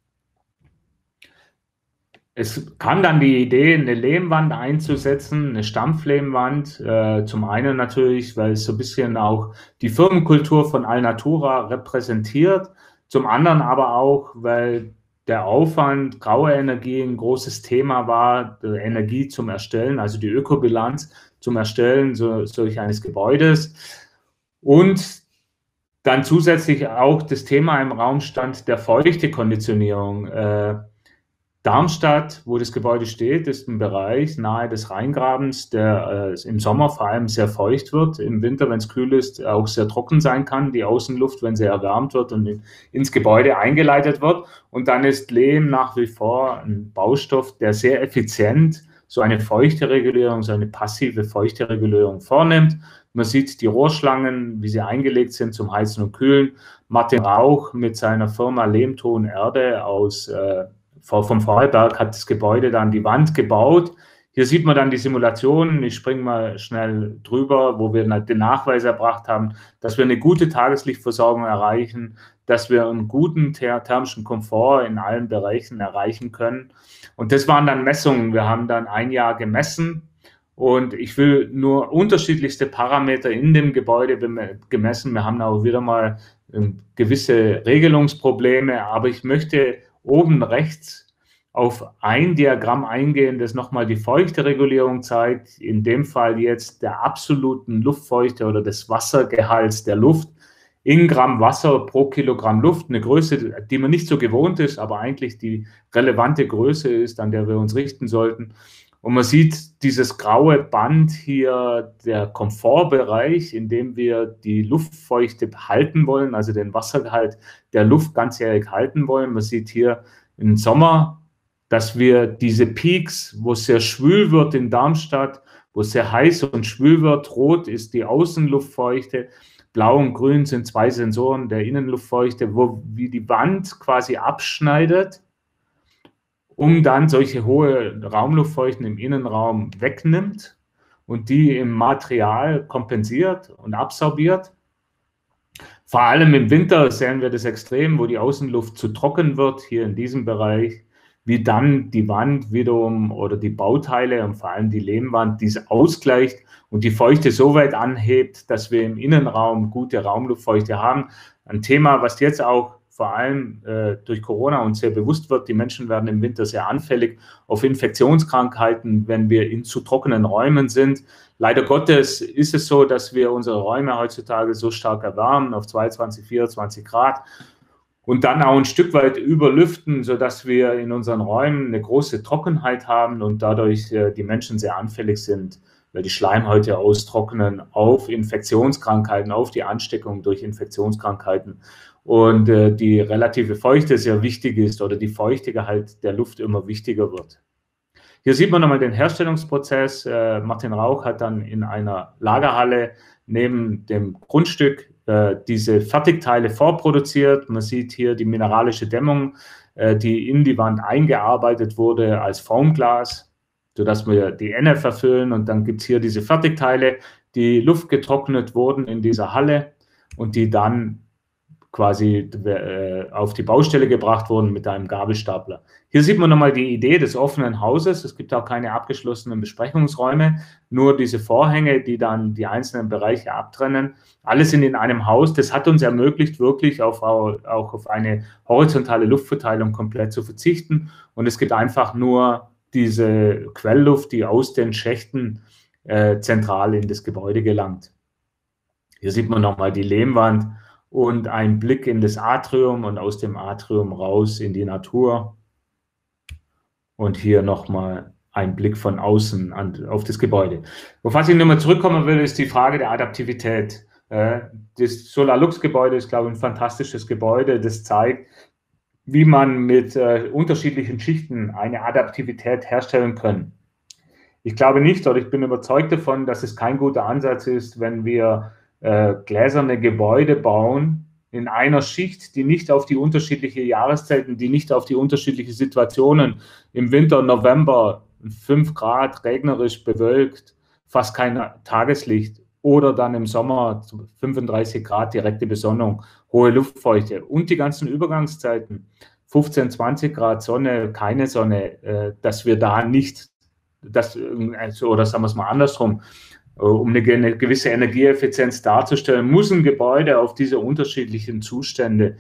Es kam dann die Idee, eine Lehmwand einzusetzen, eine Stampflehmwand. Äh, zum einen natürlich, weil es so ein bisschen auch die Firmenkultur von Alnatura repräsentiert. Zum anderen aber auch, weil der Aufwand, graue Energie ein großes Thema war, die Energie zum Erstellen, also die Ökobilanz zum Erstellen so, solch eines Gebäudes. Und dann zusätzlich auch das Thema im Raum stand der Feuchtekonditionierung. Äh, Darmstadt, wo das Gebäude steht, ist ein Bereich nahe des Rheingrabens, der äh, im Sommer vor allem sehr feucht wird, im Winter, wenn es kühl ist, auch sehr trocken sein kann, die Außenluft, wenn sie erwärmt wird und in, ins Gebäude eingeleitet wird. Und dann ist Lehm nach wie vor ein Baustoff, der sehr effizient so eine Feuchteregulierung, so eine passive Feuchteregulierung vornimmt. Man sieht die Rohrschlangen, wie sie eingelegt sind zum Heizen und Kühlen. Martin Rauch mit seiner Firma Lehmton Erde aus äh, vom Vorarlberg hat das Gebäude dann die Wand gebaut. Hier sieht man dann die Simulationen. Ich springe mal schnell drüber, wo wir den Nachweis erbracht haben, dass wir eine gute Tageslichtversorgung erreichen, dass wir einen guten thermischen Komfort in allen Bereichen erreichen können. Und das waren dann Messungen. Wir haben dann ein Jahr gemessen und ich will nur unterschiedlichste Parameter in dem Gebäude gemessen. Wir haben auch wieder mal gewisse Regelungsprobleme, aber ich möchte oben rechts auf ein Diagramm eingehen, das nochmal die Feuchteregulierung zeigt, in dem Fall jetzt der absoluten Luftfeuchte oder des Wassergehalts der Luft in Gramm Wasser pro Kilogramm Luft, eine Größe, die man nicht so gewohnt ist, aber eigentlich die relevante Größe ist, an der wir uns richten sollten. Und man sieht dieses graue Band hier, der Komfortbereich, in dem wir die Luftfeuchte halten wollen, also den Wassergehalt der Luft ganzjährig halten wollen. Man sieht hier im Sommer, dass wir diese Peaks, wo es sehr schwül wird in Darmstadt, wo es sehr heiß und schwül wird, rot ist die Außenluftfeuchte, blau und grün sind zwei Sensoren der Innenluftfeuchte, wo wie die Wand quasi abschneidet, um dann solche hohe Raumluftfeuchten im Innenraum wegnimmt und die im Material kompensiert und absorbiert. Vor allem im Winter sehen wir das extrem, wo die Außenluft zu trocken wird, hier in diesem Bereich, wie dann die Wand wiederum oder die Bauteile und vor allem die Lehmwand dies ausgleicht und die Feuchte so weit anhebt, dass wir im Innenraum gute Raumluftfeuchte haben. Ein Thema, was jetzt auch vor allem äh, durch Corona uns sehr bewusst wird. Die Menschen werden im Winter sehr anfällig auf Infektionskrankheiten, wenn wir in zu trockenen Räumen sind. Leider Gottes ist es so, dass wir unsere Räume heutzutage so stark erwärmen auf zweiundzwanzig, vierundzwanzig Grad und dann auch ein Stück weit überlüften, sodass wir in unseren Räumen eine große Trockenheit haben und dadurch äh, die Menschen sehr anfällig sind, weil die Schleimhäute austrocknen auf Infektionskrankheiten, auf die Ansteckung durch Infektionskrankheiten. Und äh, die relative Feuchte sehr wichtig ist oder die Feuchtegehalt der Luft immer wichtiger wird. Hier sieht man nochmal den Herstellungsprozess. Äh, Martin Rauch hat dann in einer Lagerhalle neben dem Grundstück äh, diese Fertigteile vorproduziert. Man sieht hier die mineralische Dämmung, äh, die in die Wand eingearbeitet wurde als Formglas, sodass wir die Enne verfüllen. Und dann gibt es hier diese Fertigteile, die luftgetrocknet wurden in dieser Halle und die dann quasi äh, auf die Baustelle gebracht wurden mit einem Gabelstapler. Hier sieht man nochmal die Idee des offenen Hauses. Es gibt auch keine abgeschlossenen Besprechungsräume, nur diese Vorhänge, die dann die einzelnen Bereiche abtrennen. Alle sind in einem Haus. Das hat uns ermöglicht, wirklich auf, auch auf eine horizontale Luftverteilung komplett zu verzichten. Und es gibt einfach nur diese Quellluft, die aus den Schächten äh, zentral in das Gebäude gelangt. Hier sieht man nochmal die Lehmwand und ein Blick in das Atrium und aus dem Atrium raus in die Natur. Und hier nochmal ein Blick von außen an, auf das Gebäude. Auf was ich nochmal zurückkommen will, ist die Frage der Adaptivität. Das SolarLux-Gebäude ist, glaube ich, ein fantastisches Gebäude. Das zeigt, wie man mit äh, unterschiedlichen Schichten eine Adaptivität herstellen kann. Ich glaube nicht, oder ich bin überzeugt davon, dass es kein guter Ansatz ist, wenn wir äh, gläserne Gebäude bauen in einer Schicht, die nicht auf die unterschiedlichen Jahreszeiten, die nicht auf die unterschiedlichen Situationen im Winter, November, fünf Grad, regnerisch, bewölkt, fast kein Tageslicht, oder dann im Sommer fünfunddreißig Grad direkte Besonnung, hohe Luftfeuchte und die ganzen Übergangszeiten, fünfzehn, zwanzig Grad Sonne, keine Sonne, äh, dass wir da nicht, das, also, oder sagen wir es mal andersrum, um eine, eine gewisse Energieeffizienz darzustellen, muss ein Gebäude auf diese unterschiedlichen Zustände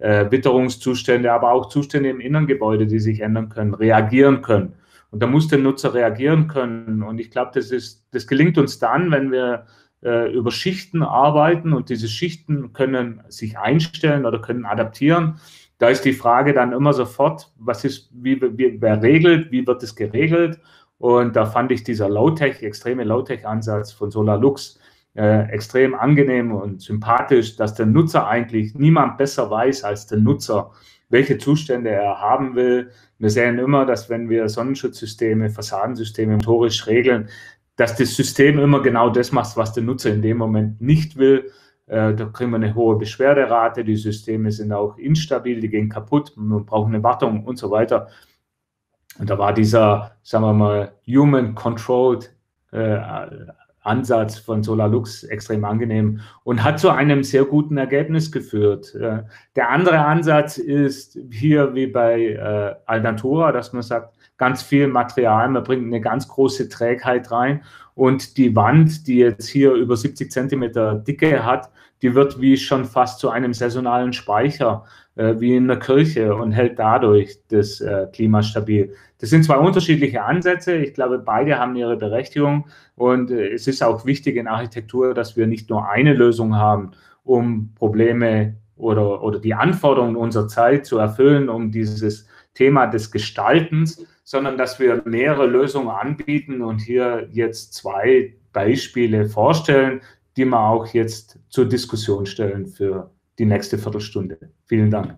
äh, Witterungszustände, aber auch Zustände im Innengebäude, die sich ändern können, reagieren können. Und da muss der Nutzer reagieren können. Und ich glaube, das ist, das gelingt uns dann, wenn wir äh, über Schichten arbeiten, und diese Schichten können sich einstellen oder können adaptieren. Da ist die Frage dann immer sofort, was ist, wie, wie, wer regelt, wie wird es geregelt? Und da fand ich dieser Low-Tech, extreme Low-Tech-Ansatz von SolarLux äh, extrem angenehm und sympathisch, dass der Nutzer eigentlich niemand besser weiß als der Nutzer, welche Zustände er haben will. Wir sehen immer, dass wenn wir Sonnenschutzsysteme, Fassadensysteme motorisch regeln, dass das System immer genau das macht, was der Nutzer in dem Moment nicht will. Äh, da kriegen wir eine hohe Beschwerderate, die Systeme sind auch instabil, die gehen kaputt, man braucht eine Wartung und so weiter. Und da war dieser, sagen wir mal, human-controlled äh, Ansatz von SolarLux extrem angenehm und hat zu einem sehr guten Ergebnis geführt. Äh, der andere Ansatz ist hier wie bei äh, Alnatura, dass man sagt, ganz viel Material, man bringt eine ganz große Trägheit rein, und die Wand, die jetzt hier über siebzig Zentimeter Dicke hat, die wird wie schon fast zu einem saisonalen Speicher, äh, wie in der Kirche, und hält dadurch das äh, Klima stabil. Das sind zwei unterschiedliche Ansätze. Ich glaube, beide haben ihre Berechtigung, und äh, es ist auch wichtig in Architektur, dass wir nicht nur eine Lösung haben, um Probleme oder, oder die Anforderungen unserer Zeit zu erfüllen, um dieses Thema des Gestaltens, sondern dass wir mehrere Lösungen anbieten und hier jetzt zwei Beispiele vorstellen, die wir auch jetzt zur Diskussion stellen für die nächste Viertelstunde. Vielen Dank.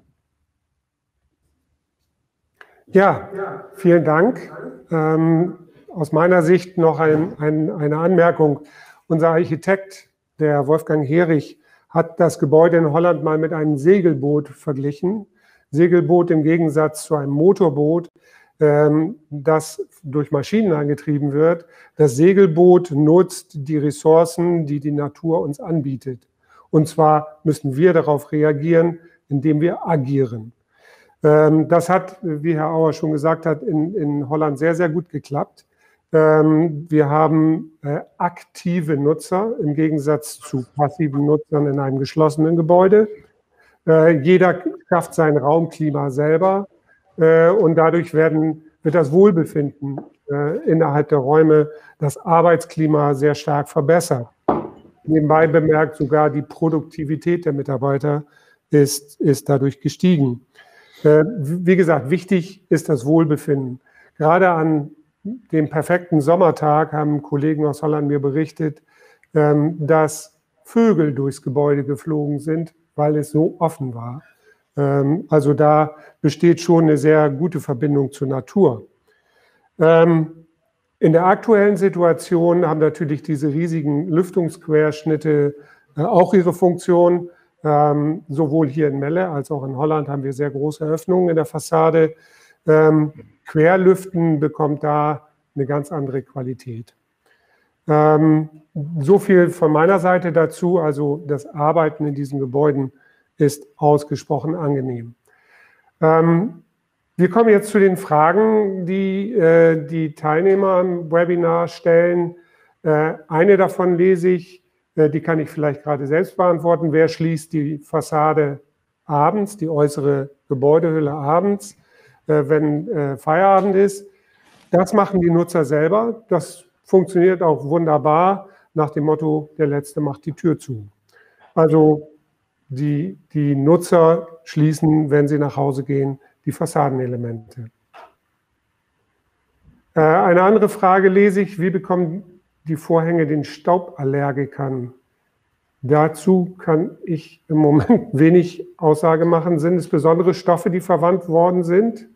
Ja, vielen Dank. Ähm, aus meiner Sicht noch ein, ein, eine Anmerkung. Unser Architekt, der Wolfgang Herich, hat das Gebäude in Holland mal mit einem Segelboot verglichen. Segelboot im Gegensatz zu einem Motorboot, ähm, das durch Maschinen angetrieben wird. Das Segelboot nutzt die Ressourcen, die die Natur uns anbietet. Und zwar müssen wir darauf reagieren, indem wir agieren. Ähm, das hat, wie Herr Auer schon gesagt hat, in, in Holland sehr, sehr gut geklappt. Ähm, wir haben äh, aktive Nutzer im Gegensatz zu passiven Nutzern in einem geschlossenen Gebäude. Äh, jeder schafft sein Raumklima selber, äh, und dadurch werden, wird das Wohlbefinden äh, innerhalb der Räume, das Arbeitsklima sehr stark verbessert. Nebenbei bemerkt, sogar die Produktivität der Mitarbeiter ist, ist dadurch gestiegen. Äh, wie gesagt, wichtig ist das Wohlbefinden. Gerade an dem perfekten Sommertag haben Kollegen aus Holland mir berichtet, ähm, dass Vögel durchs Gebäude geflogen sind, weil es so offen war. Ähm, also da besteht schon eine sehr gute Verbindung zur Natur. Ähm, in der aktuellen Situation haben natürlich diese riesigen Lüftungsquerschnitte äh, auch ihre Funktion. Ähm, sowohl hier in Melle als auch in Holland haben wir sehr große Öffnungen in der Fassade. Ähm, Querlüften bekommt da eine ganz andere Qualität. Ähm, so viel von meiner Seite dazu. Also das Arbeiten in diesen Gebäuden ist ausgesprochen angenehm. Ähm, wir kommen jetzt zu den Fragen, die äh, die Teilnehmer im Webinar stellen. Äh, eine davon lese ich, äh, die kann ich vielleicht gerade selbst beantworten. Wer schließt die Fassade abends, die äußere Gebäudehülle abends, äh, wenn äh, Feierabend ist? Das machen die Nutzer selber. Das funktioniert auch wunderbar nach dem Motto, der Letzte macht die Tür zu. Also die, die Nutzer schließen, wenn sie nach Hause gehen, die Fassadenelemente. Äh, eine andere Frage lese ich, wie bekommen die Vorhänge den Stauballergikern? Dazu kann ich im Moment wenig Aussage machen. Sind es besondere Stoffe, die verwandt worden sind?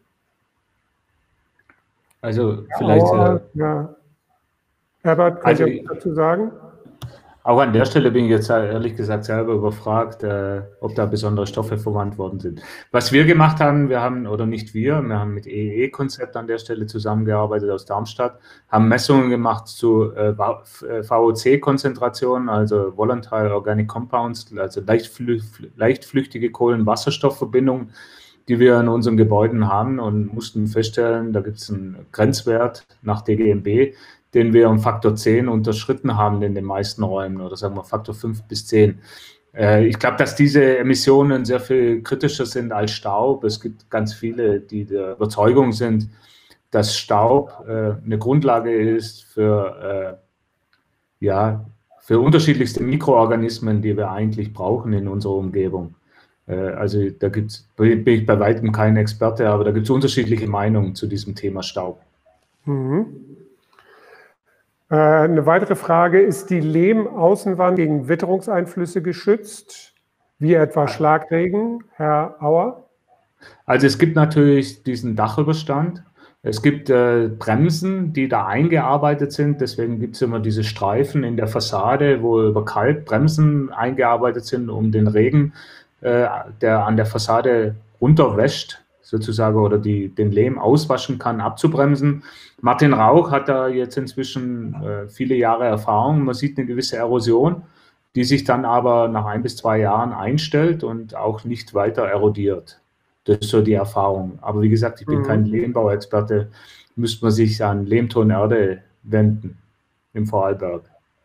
Also vielleicht... Ja, äh, ja. Herbert, also, könnt ihr was dazu sagen? Auch an der Stelle bin ich jetzt ehrlich gesagt selber überfragt, äh, ob da besondere Stoffe verwandt worden sind. Was wir gemacht haben, wir haben, oder nicht wir, wir haben mit E E E-Konzept an der Stelle zusammengearbeitet aus Darmstadt, haben Messungen gemacht zu äh, V O C-Konzentrationen, also Volatile Organic Compounds, also leichtflü leichtflüchtige Kohlenwasserstoffverbindungen, die wir in unseren Gebäuden haben, und mussten feststellen, da gibt es einen Grenzwert nach D G M B, den wir um Faktor zehn unterschritten haben in den meisten Räumen, oder sagen wir Faktor fünf bis zehn. Äh, ich glaube, dass diese Emissionen sehr viel kritischer sind als Staub. Es gibt ganz viele, die der Überzeugung sind, dass Staub äh, eine Grundlage ist für, äh, ja, für unterschiedlichste Mikroorganismen, die wir eigentlich brauchen in unserer Umgebung. Äh, also da gibt's, bin ich bei weitem kein Experte, aber da gibt es unterschiedliche Meinungen zu diesem Thema Staub. Mhm. Äh, eine weitere Frage, ist die Lehm-Außenwand gegen Witterungseinflüsse geschützt, wie etwa Schlagregen, Herr Auer? Also es gibt natürlich diesen Dachüberstand. Es gibt äh, Bremsen, die da eingearbeitet sind. Deswegen gibt es immer diese Streifen in der Fassade, wo über Kalkbremsen eingearbeitet sind, um den Regen, äh, der an der Fassade runterwäscht, sozusagen, oder die, den Lehm auswaschen kann, abzubremsen. Martin Rauch hat da jetzt inzwischen äh, viele Jahre Erfahrung. Man sieht eine gewisse Erosion, die sich dann aber nach ein bis zwei Jahren einstellt und auch nicht weiter erodiert. Das ist so die Erfahrung. Aber wie gesagt, ich bin mhm. kein Lehmbauexperte. Müsste man sich an Lehmton Erde wenden im Vorarlberg.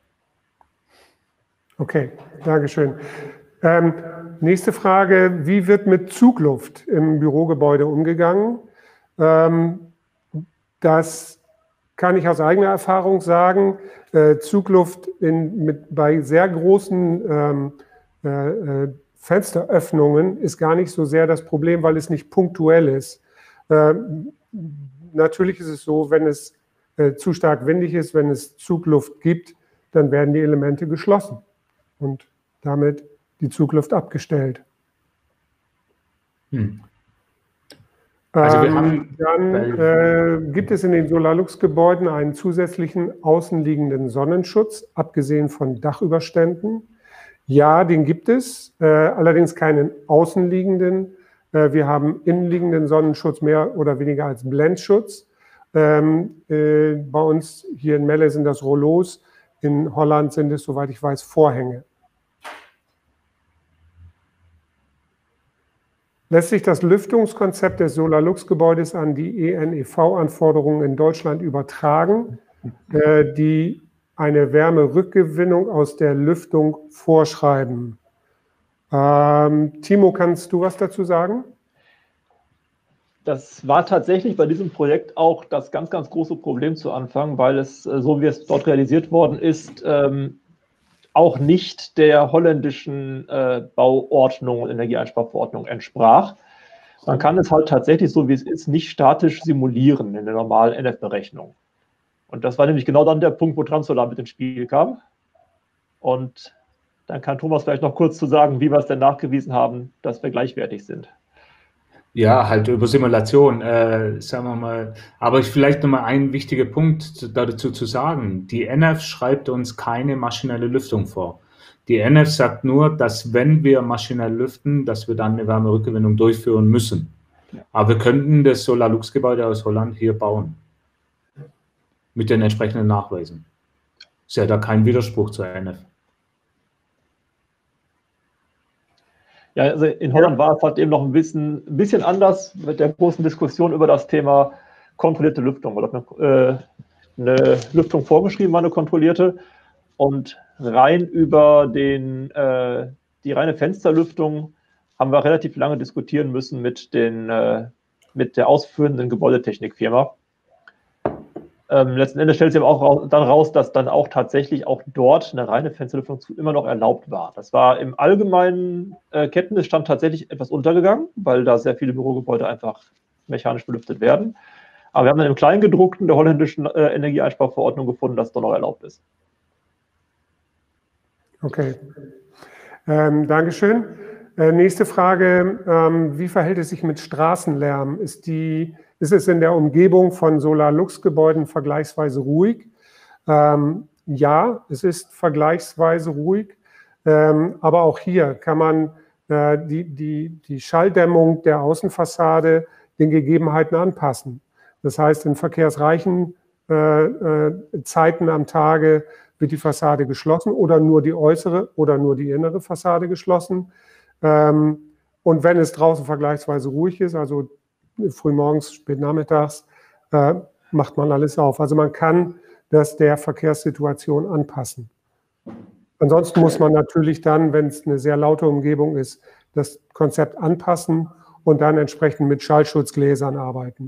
Okay, Dankeschön. Ähm, nächste Frage, wie wird mit Zugluft im Bürogebäude umgegangen? Ähm, das kann ich aus eigener Erfahrung sagen. Äh, Zugluft in, mit, bei sehr großen ähm, äh, Fensteröffnungen ist gar nicht so sehr das Problem, weil es nicht punktuell ist. Äh, natürlich ist es so, wenn es äh, zu stark windig ist, wenn es Zugluft gibt, dann werden die Elemente geschlossen und damit die Zugluft abgestellt. Hm. Also wir ähm, haben, dann äh, gibt es in den Solarlux-Gebäuden einen zusätzlichen außenliegenden Sonnenschutz, abgesehen von Dachüberständen. Ja, den gibt es, äh, allerdings keinen außenliegenden. Äh, wir haben innenliegenden Sonnenschutz mehr oder weniger als Blendschutz. Ähm, äh, bei uns hier in Melle sind das Rollos, in Holland sind es, soweit ich weiß, Vorhänge. Lässt sich das Lüftungskonzept des Solarlux-Gebäudes an die E N E V-Anforderungen in Deutschland übertragen, äh, die eine Wärmerückgewinnung aus der Lüftung vorschreiben? Ähm, Timo, kannst du was dazu sagen? Das war tatsächlich bei diesem Projekt auch das ganz, ganz große Problem zu Anfang, weil es, so wie es dort realisiert worden ist, ähm, auch nicht der holländischen äh, Bauordnung und Energieeinsparverordnung entsprach. Man kann es halt tatsächlich, so wie es ist, nicht statisch simulieren in der normalen N F-Berechnung. Und das war nämlich genau dann der Punkt, wo Transolar mit ins Spiel kam. Und dann kann Thomas vielleicht noch kurz zu sagen, wie wir es denn nachgewiesen haben, dass wir gleichwertig sind. Ja, halt über Simulation, äh, sagen wir mal. Aber ich vielleicht nochmal einen wichtigen Punkt dazu zu sagen. Die N F schreibt uns keine maschinelle Lüftung vor. Die N F sagt nur, dass wenn wir maschinell lüften, dass wir dann eine Wärmerückgewinnung durchführen müssen. Aber wir könnten das Solarlux-Gebäude aus Holland hier bauen. Mit den entsprechenden Nachweisen. Ist ja da kein Widerspruch zur N F. Ja, also in Holland war es halt eben noch ein bisschen, ein bisschen anders mit der großen Diskussion über das Thema kontrollierte Lüftung. Oder äh, eine Lüftung vorgeschrieben war, eine kontrollierte. Und rein über den, äh, die reine Fensterlüftung haben wir relativ lange diskutieren müssen mit, den, äh, mit der ausführenden Gebäudetechnikfirma. Ähm, letzten Endes stellt sich aber auch dann raus, dass dann auch tatsächlich auch dort eine reine Fensterlüftung immer noch erlaubt war. Das war im allgemeinen äh, Kenntnisstand tatsächlich etwas untergegangen, weil da sehr viele Bürogebäude einfach mechanisch belüftet werden. Aber wir haben dann im Kleingedruckten der holländischen äh, Energieeinsparverordnung gefunden, dass es doch noch erlaubt ist. Okay, ähm, Dankeschön. Äh, nächste Frage, ähm, wie verhält es sich mit Straßenlärm? Ist, die, ist es in der Umgebung von Solarlux-Gebäuden vergleichsweise ruhig? Ähm, ja, es ist vergleichsweise ruhig, ähm, aber auch hier kann man äh, die, die, die Schalldämmung der Außenfassade den Gegebenheiten anpassen. Das heißt, in verkehrsreichen äh, äh, Zeiten am Tage wird die Fassade geschlossen oder nur die äußere oder nur die innere Fassade geschlossen. Ähm, und wenn es draußen vergleichsweise ruhig ist, also frühmorgens, spät nachmittags, äh, macht man alles auf. Also man kann das der Verkehrssituation anpassen. Ansonsten muss man natürlich dann, wenn es eine sehr laute Umgebung ist, das Konzept anpassen und dann entsprechend mit Schallschutzgläsern arbeiten.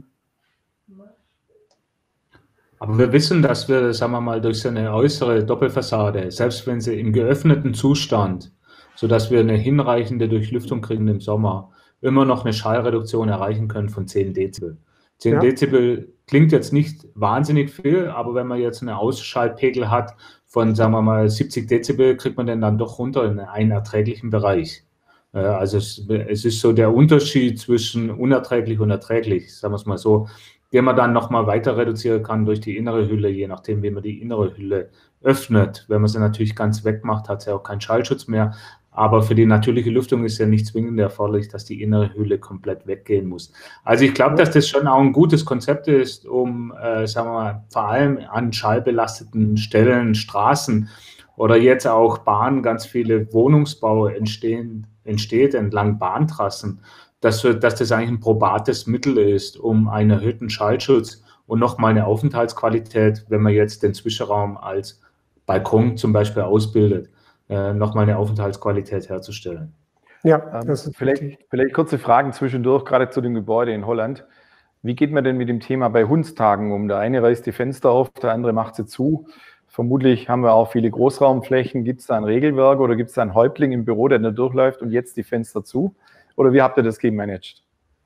Aber wir wissen, dass wir, sagen wir mal, durch so eine äußere Doppelfassade, selbst wenn sie im geöffneten Zustand, sodass wir eine hinreichende Durchlüftung kriegen im Sommer, immer noch eine Schallreduktion erreichen können von zehn Dezibel. zehn Ja. Dezibel klingt jetzt nicht wahnsinnig viel, aber wenn man jetzt einen Ausschaltpegel hat von, sagen wir mal, siebzig Dezibel, kriegt man den dann doch runter in einen erträglichen Bereich. Äh, Also es, es ist so der Unterschied zwischen unerträglich und erträglich, sagen wir es mal so, den man dann nochmal weiter reduzieren kann durch die innere Hülle, je nachdem, wie man die innere Hülle öffnet. Wenn man sie natürlich ganz wegmacht, hat sie auch keinen Schallschutz mehr. Aber für die natürliche Lüftung ist ja nicht zwingend erforderlich, dass die innere Hülle komplett weggehen muss. Also ich glaube, dass das schon auch ein gutes Konzept ist, um, äh, sagen wir mal, vor allem an schallbelasteten Stellen, Straßen oder jetzt auch Bahnen, ganz viele Wohnungsbau entstehen, entsteht entlang Bahntrassen, dass, dass das eigentlich ein probates Mittel ist, um einen erhöhten Schallschutz und nochmal eine Aufenthaltsqualität, wenn man jetzt den Zwischenraum als Balkon zum Beispiel ausbildet, äh, nochmal eine Aufenthaltsqualität herzustellen. Ja, Ähm, das ist vielleicht, richtig. vielleicht kurze Fragen zwischendurch, gerade zu dem Gebäude in Holland. Wie geht man denn mit dem Thema bei Hundstagen um? Der eine reißt die Fenster auf, der andere macht sie zu. Vermutlich haben wir auch viele Großraumflächen. Gibt es da ein Regelwerk oder gibt es da einen Häuptling im Büro, der da durchläuft und jetzt die Fenster zu? Oder wie habt ihr das gemanagt?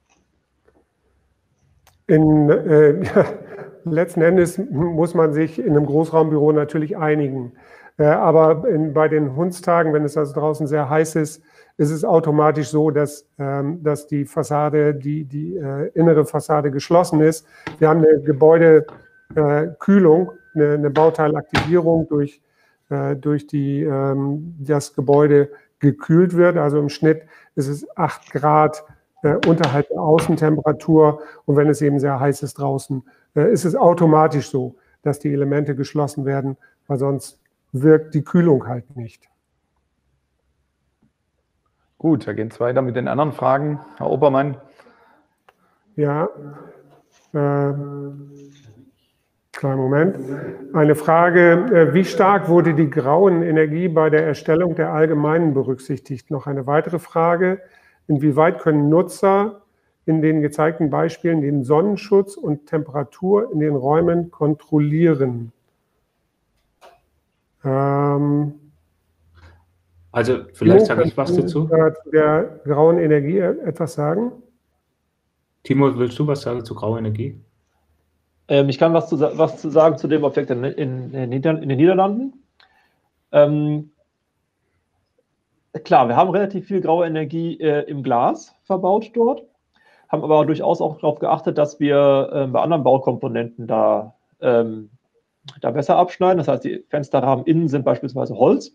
In, äh, ja, letzten Endes muss man sich in einem Großraumbüro natürlich einigen. Äh, aber in, bei den Hundstagen, wenn es also draußen sehr heiß ist, ist es automatisch so, dass, ähm, dass die Fassade, die, die äh, innere Fassade geschlossen ist. Wir haben eine Gebäudekühlung, äh, eine, eine Bauteilaktivierung durch, äh, durch die ähm, das Gebäude gekühlt wird. Also im Schnitt ist es acht Grad äh, unterhalb der Außentemperatur. Und wenn es eben sehr heiß ist draußen, äh, ist es automatisch so, dass die Elemente geschlossen werden, weil sonst wirkt die Kühlung halt nicht. Gut, wir gehen weiter mit den anderen Fragen. Herr Obermann. Ja, äh, kleinen Moment. Eine Frage, äh, wie stark wurde die Grauenenergie bei der Erstellung der Allgemeinen berücksichtigt? Noch eine weitere Frage, inwieweit können Nutzer in den gezeigten Beispielen den Sonnenschutz und Temperatur in den Räumen kontrollieren? Ähm, Also vielleicht Timo, sage ich was kannst du, dazu. äh, zu der grauen Energie etwas sagen? Timo, willst du was sagen zu grauer Energie? Ähm, ich kann was zu, was zu sagen zu dem Objekt in, in, in, in den Niederlanden. Ähm, klar, wir haben relativ viel graue Energie äh, im Glas verbaut dort, haben aber durchaus auch darauf geachtet, dass wir äh, bei anderen Baukomponenten da, ähm, da besser abschneiden. Das heißt, die Fensterrahmen innen sind beispielsweise Holz.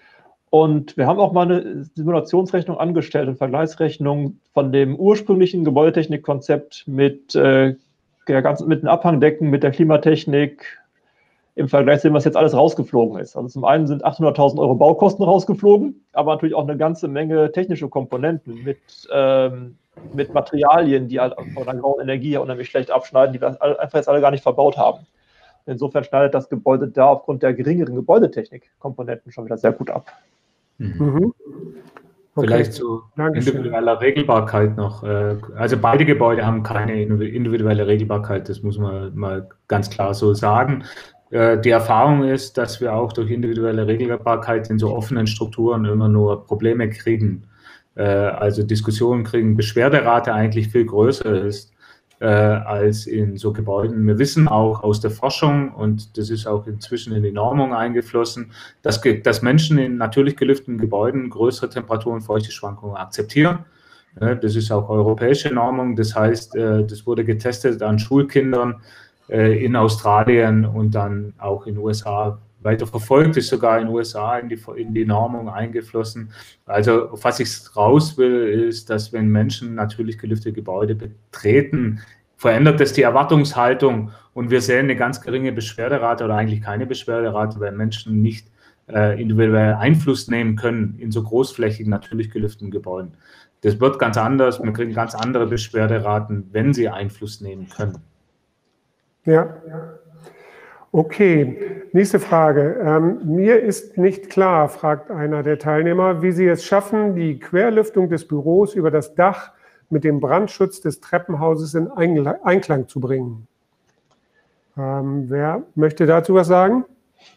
Und wir haben auch mal eine Simulationsrechnung angestellt, eine Vergleichsrechnung von dem ursprünglichen Gebäudetechnikkonzept mit, äh, der ganzen, mit den Abhangdecken, mit der Klimatechnik, im Vergleich zu dem, was jetzt alles rausgeflogen ist. Also zum einen sind achthunderttausend Euro Baukosten rausgeflogen, aber natürlich auch eine ganze Menge technische Komponenten mit, ähm, mit Materialien, die halt von der grauen Energie ja unheimlich schlecht abschneiden, die wir einfach jetzt alle gar nicht verbaut haben. Insofern schneidet das Gebäude da aufgrund der geringeren Gebäudetechnik-Komponenten schon wieder sehr gut ab. Mhm. Okay. Vielleicht zu Dankeschön. individueller Regelbarkeit noch. Also beide Gebäude haben keine individuelle Regelbarkeit, das muss man mal ganz klar so sagen. Die Erfahrung ist, dass wir auch durch individuelle Regelbarkeit in so offenen Strukturen immer nur Probleme kriegen. Also Diskussionen kriegen, Beschwerderate eigentlich viel größer ist äh, als in so Gebäuden. Wir wissen auch aus der Forschung, und das ist auch inzwischen in die Normung eingeflossen, dass, dass Menschen in natürlich gelüfteten Gebäuden größere Temperaturen und Feuchteschwankungen akzeptieren. Äh, das ist auch europäische Normung. Das heißt, äh, das wurde getestet an Schulkindern äh, in Australien und dann auch in den U S A weiter verfolgt, ist sogar in den U S A in die, in die Normung eingeflossen. Also was ich raus will, ist, dass wenn Menschen natürlich gelüftete Gebäude betreten, verändert das die Erwartungshaltung und wir sehen eine ganz geringe Beschwerderate oder eigentlich keine Beschwerderate, weil Menschen nicht äh, individuell Einfluss nehmen können in so großflächigen, natürlich gelüfteten Gebäuden. Das wird ganz anders, wir kriegen ganz andere Beschwerderaten, wenn sie Einfluss nehmen können. Ja, ja. Okay, nächste Frage. Ähm, mir ist nicht klar, fragt einer der Teilnehmer, wie Sie es schaffen, die Querlüftung des Büros über das Dach mit dem Brandschutz des Treppenhauses in Einklang zu bringen. Ähm, wer möchte dazu was sagen?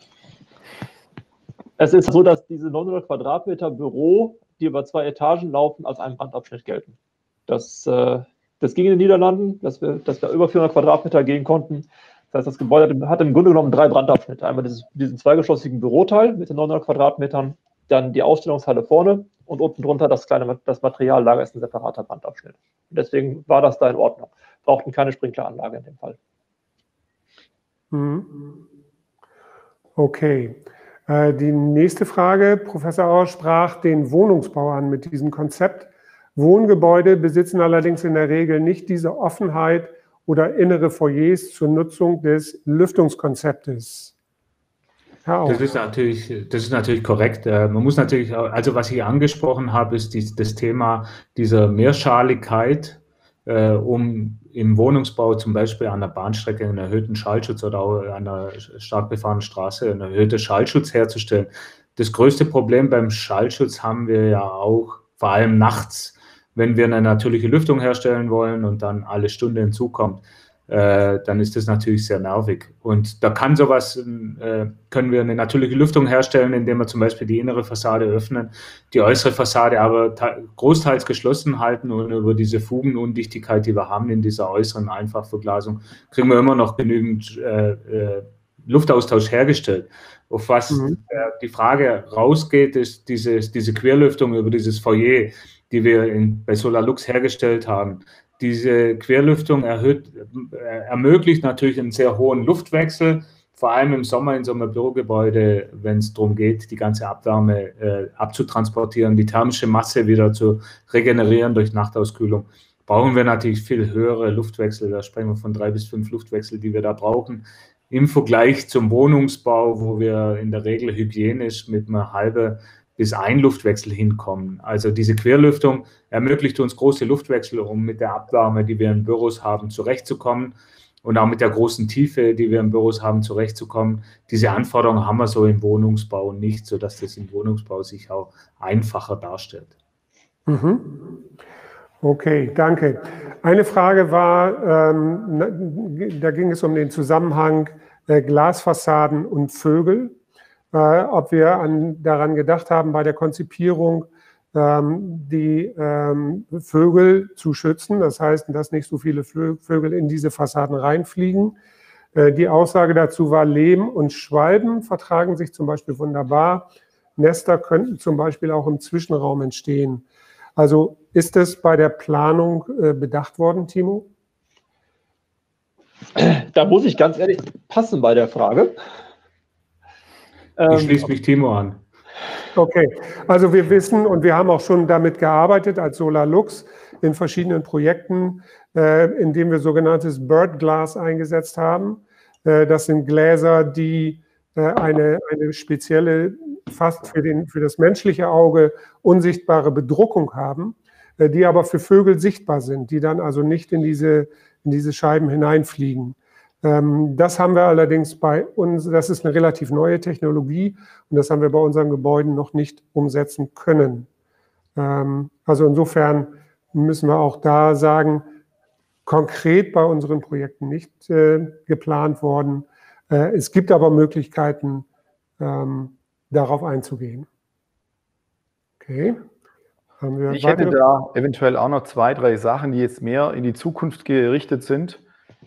Es ist so, dass diese neunhundert Quadratmeter Büro, die über zwei Etagen laufen, als ein Brandabschnitt gelten. Das, äh, das ging in den Niederlanden, dass wir, dass wir über vierhundert Quadratmeter gehen konnten. Das heißt, das Gebäude hat im Grunde genommen drei Brandabschnitte. Einmal dieses, diesen zweigeschossigen Büroteil mit den neunhundert Quadratmetern, dann die Ausstellungshalle vorne und unten drunter das kleine das Materiallager ist ein separater Brandabschnitt. Und deswegen war das da in Ordnung. Brauchten keine Sprinkleranlage in dem Fall. Okay. Die nächste Frage. Professor Auer sprach den Wohnungsbau an mit diesem Konzept. Wohngebäude besitzen allerdings in der Regel nicht diese Offenheit oder innere Foyers zur Nutzung des Lüftungskonzeptes. Das ist natürlich, das ist natürlich korrekt. Man muss natürlich, also was ich angesprochen habe, ist die, das Thema dieser Mehrschaligkeit, äh, um im Wohnungsbau zum Beispiel an der Bahnstrecke einen erhöhten Schallschutz oder auch an einer stark befahrenen Straße einen erhöhten Schallschutz herzustellen. Das größte Problem beim Schallschutz haben wir ja auch, vor allem nachts, wenn wir eine natürliche Lüftung herstellen wollen und dann alle Stunde hinzukommt, äh, dann ist das natürlich sehr nervig. Und da kann sowas, äh, können wir eine natürliche Lüftung herstellen, indem wir zum Beispiel die innere Fassade öffnen, die äußere Fassade aber großteils geschlossen halten und über diese Fugenundichtigkeit, die wir haben in dieser äußeren Einfachverglasung, kriegen wir immer noch genügend äh, äh, Luftaustausch hergestellt. Auf was mhm. äh, die Frage rausgeht, ist dieses, diese Querlüftung über dieses Foyer, die wir in, bei SolarLux hergestellt haben. Diese Querlüftung erhöht, äh, ermöglicht natürlich einen sehr hohen Luftwechsel, vor allem im Sommer in so einem Bürogebäude, wenn es darum geht, die ganze Abwärme äh, abzutransportieren, die thermische Masse wieder zu regenerieren durch Nachtauskühlung. Brauchen wir natürlich viel höhere Luftwechsel, da sprechen wir von drei bis fünf Luftwechsel, die wir da brauchen. Im Vergleich zum Wohnungsbau, wo wir in der Regel hygienisch mit einer halben bis ein Luftwechsel hinkommen. Also diese Querlüftung ermöglicht uns große Luftwechsel, um mit der Abwärme, die wir in Büros haben, zurechtzukommen und auch mit der großen Tiefe, die wir in Büros haben, zurechtzukommen. Diese Anforderungen haben wir so im Wohnungsbau nicht, sodass das im Wohnungsbau sich auch einfacher darstellt. Mhm. Okay, danke. Eine Frage war, ähm, da ging es um den Zusammenhang äh, Glasfassaden und Vögel. Äh, ob wir an, daran gedacht haben, bei der Konzipierung ähm, die ähm, Vögel zu schützen. Das heißt, dass nicht so viele Vögel in diese Fassaden reinfliegen. Äh, die Aussage dazu war, Lehm und Schwalben vertragen sich zum Beispiel wunderbar. Nester könnten zum Beispiel auch im Zwischenraum entstehen. Also ist das bei der Planung äh, bedacht worden, Timo? Da muss ich ganz ehrlich passen bei der Frage. Ich schließe mich Timo an. Okay, also wir wissen und wir haben auch schon damit gearbeitet als SolarLux in verschiedenen Projekten, äh, in denen wir sogenanntes Bird Glass eingesetzt haben. Äh, das sind Gläser, die äh, eine, eine spezielle, fast für, den, für das menschliche Auge unsichtbare Bedruckung haben, äh, die aber für Vögel sichtbar sind, die dann also nicht in diese, in diese Scheiben hineinfliegen. Das haben wir allerdings bei uns, das ist eine relativ neue Technologie und das haben wir bei unseren Gebäuden noch nicht umsetzen können. Also insofern müssen wir auch da sagen, konkret bei unseren Projekten nicht geplant worden. Es gibt aber Möglichkeiten, darauf einzugehen. Okay. Haben wir ich weitere? hätte da eventuell auch noch zwei, drei Sachen, die jetzt mehr in die Zukunft gerichtet sind.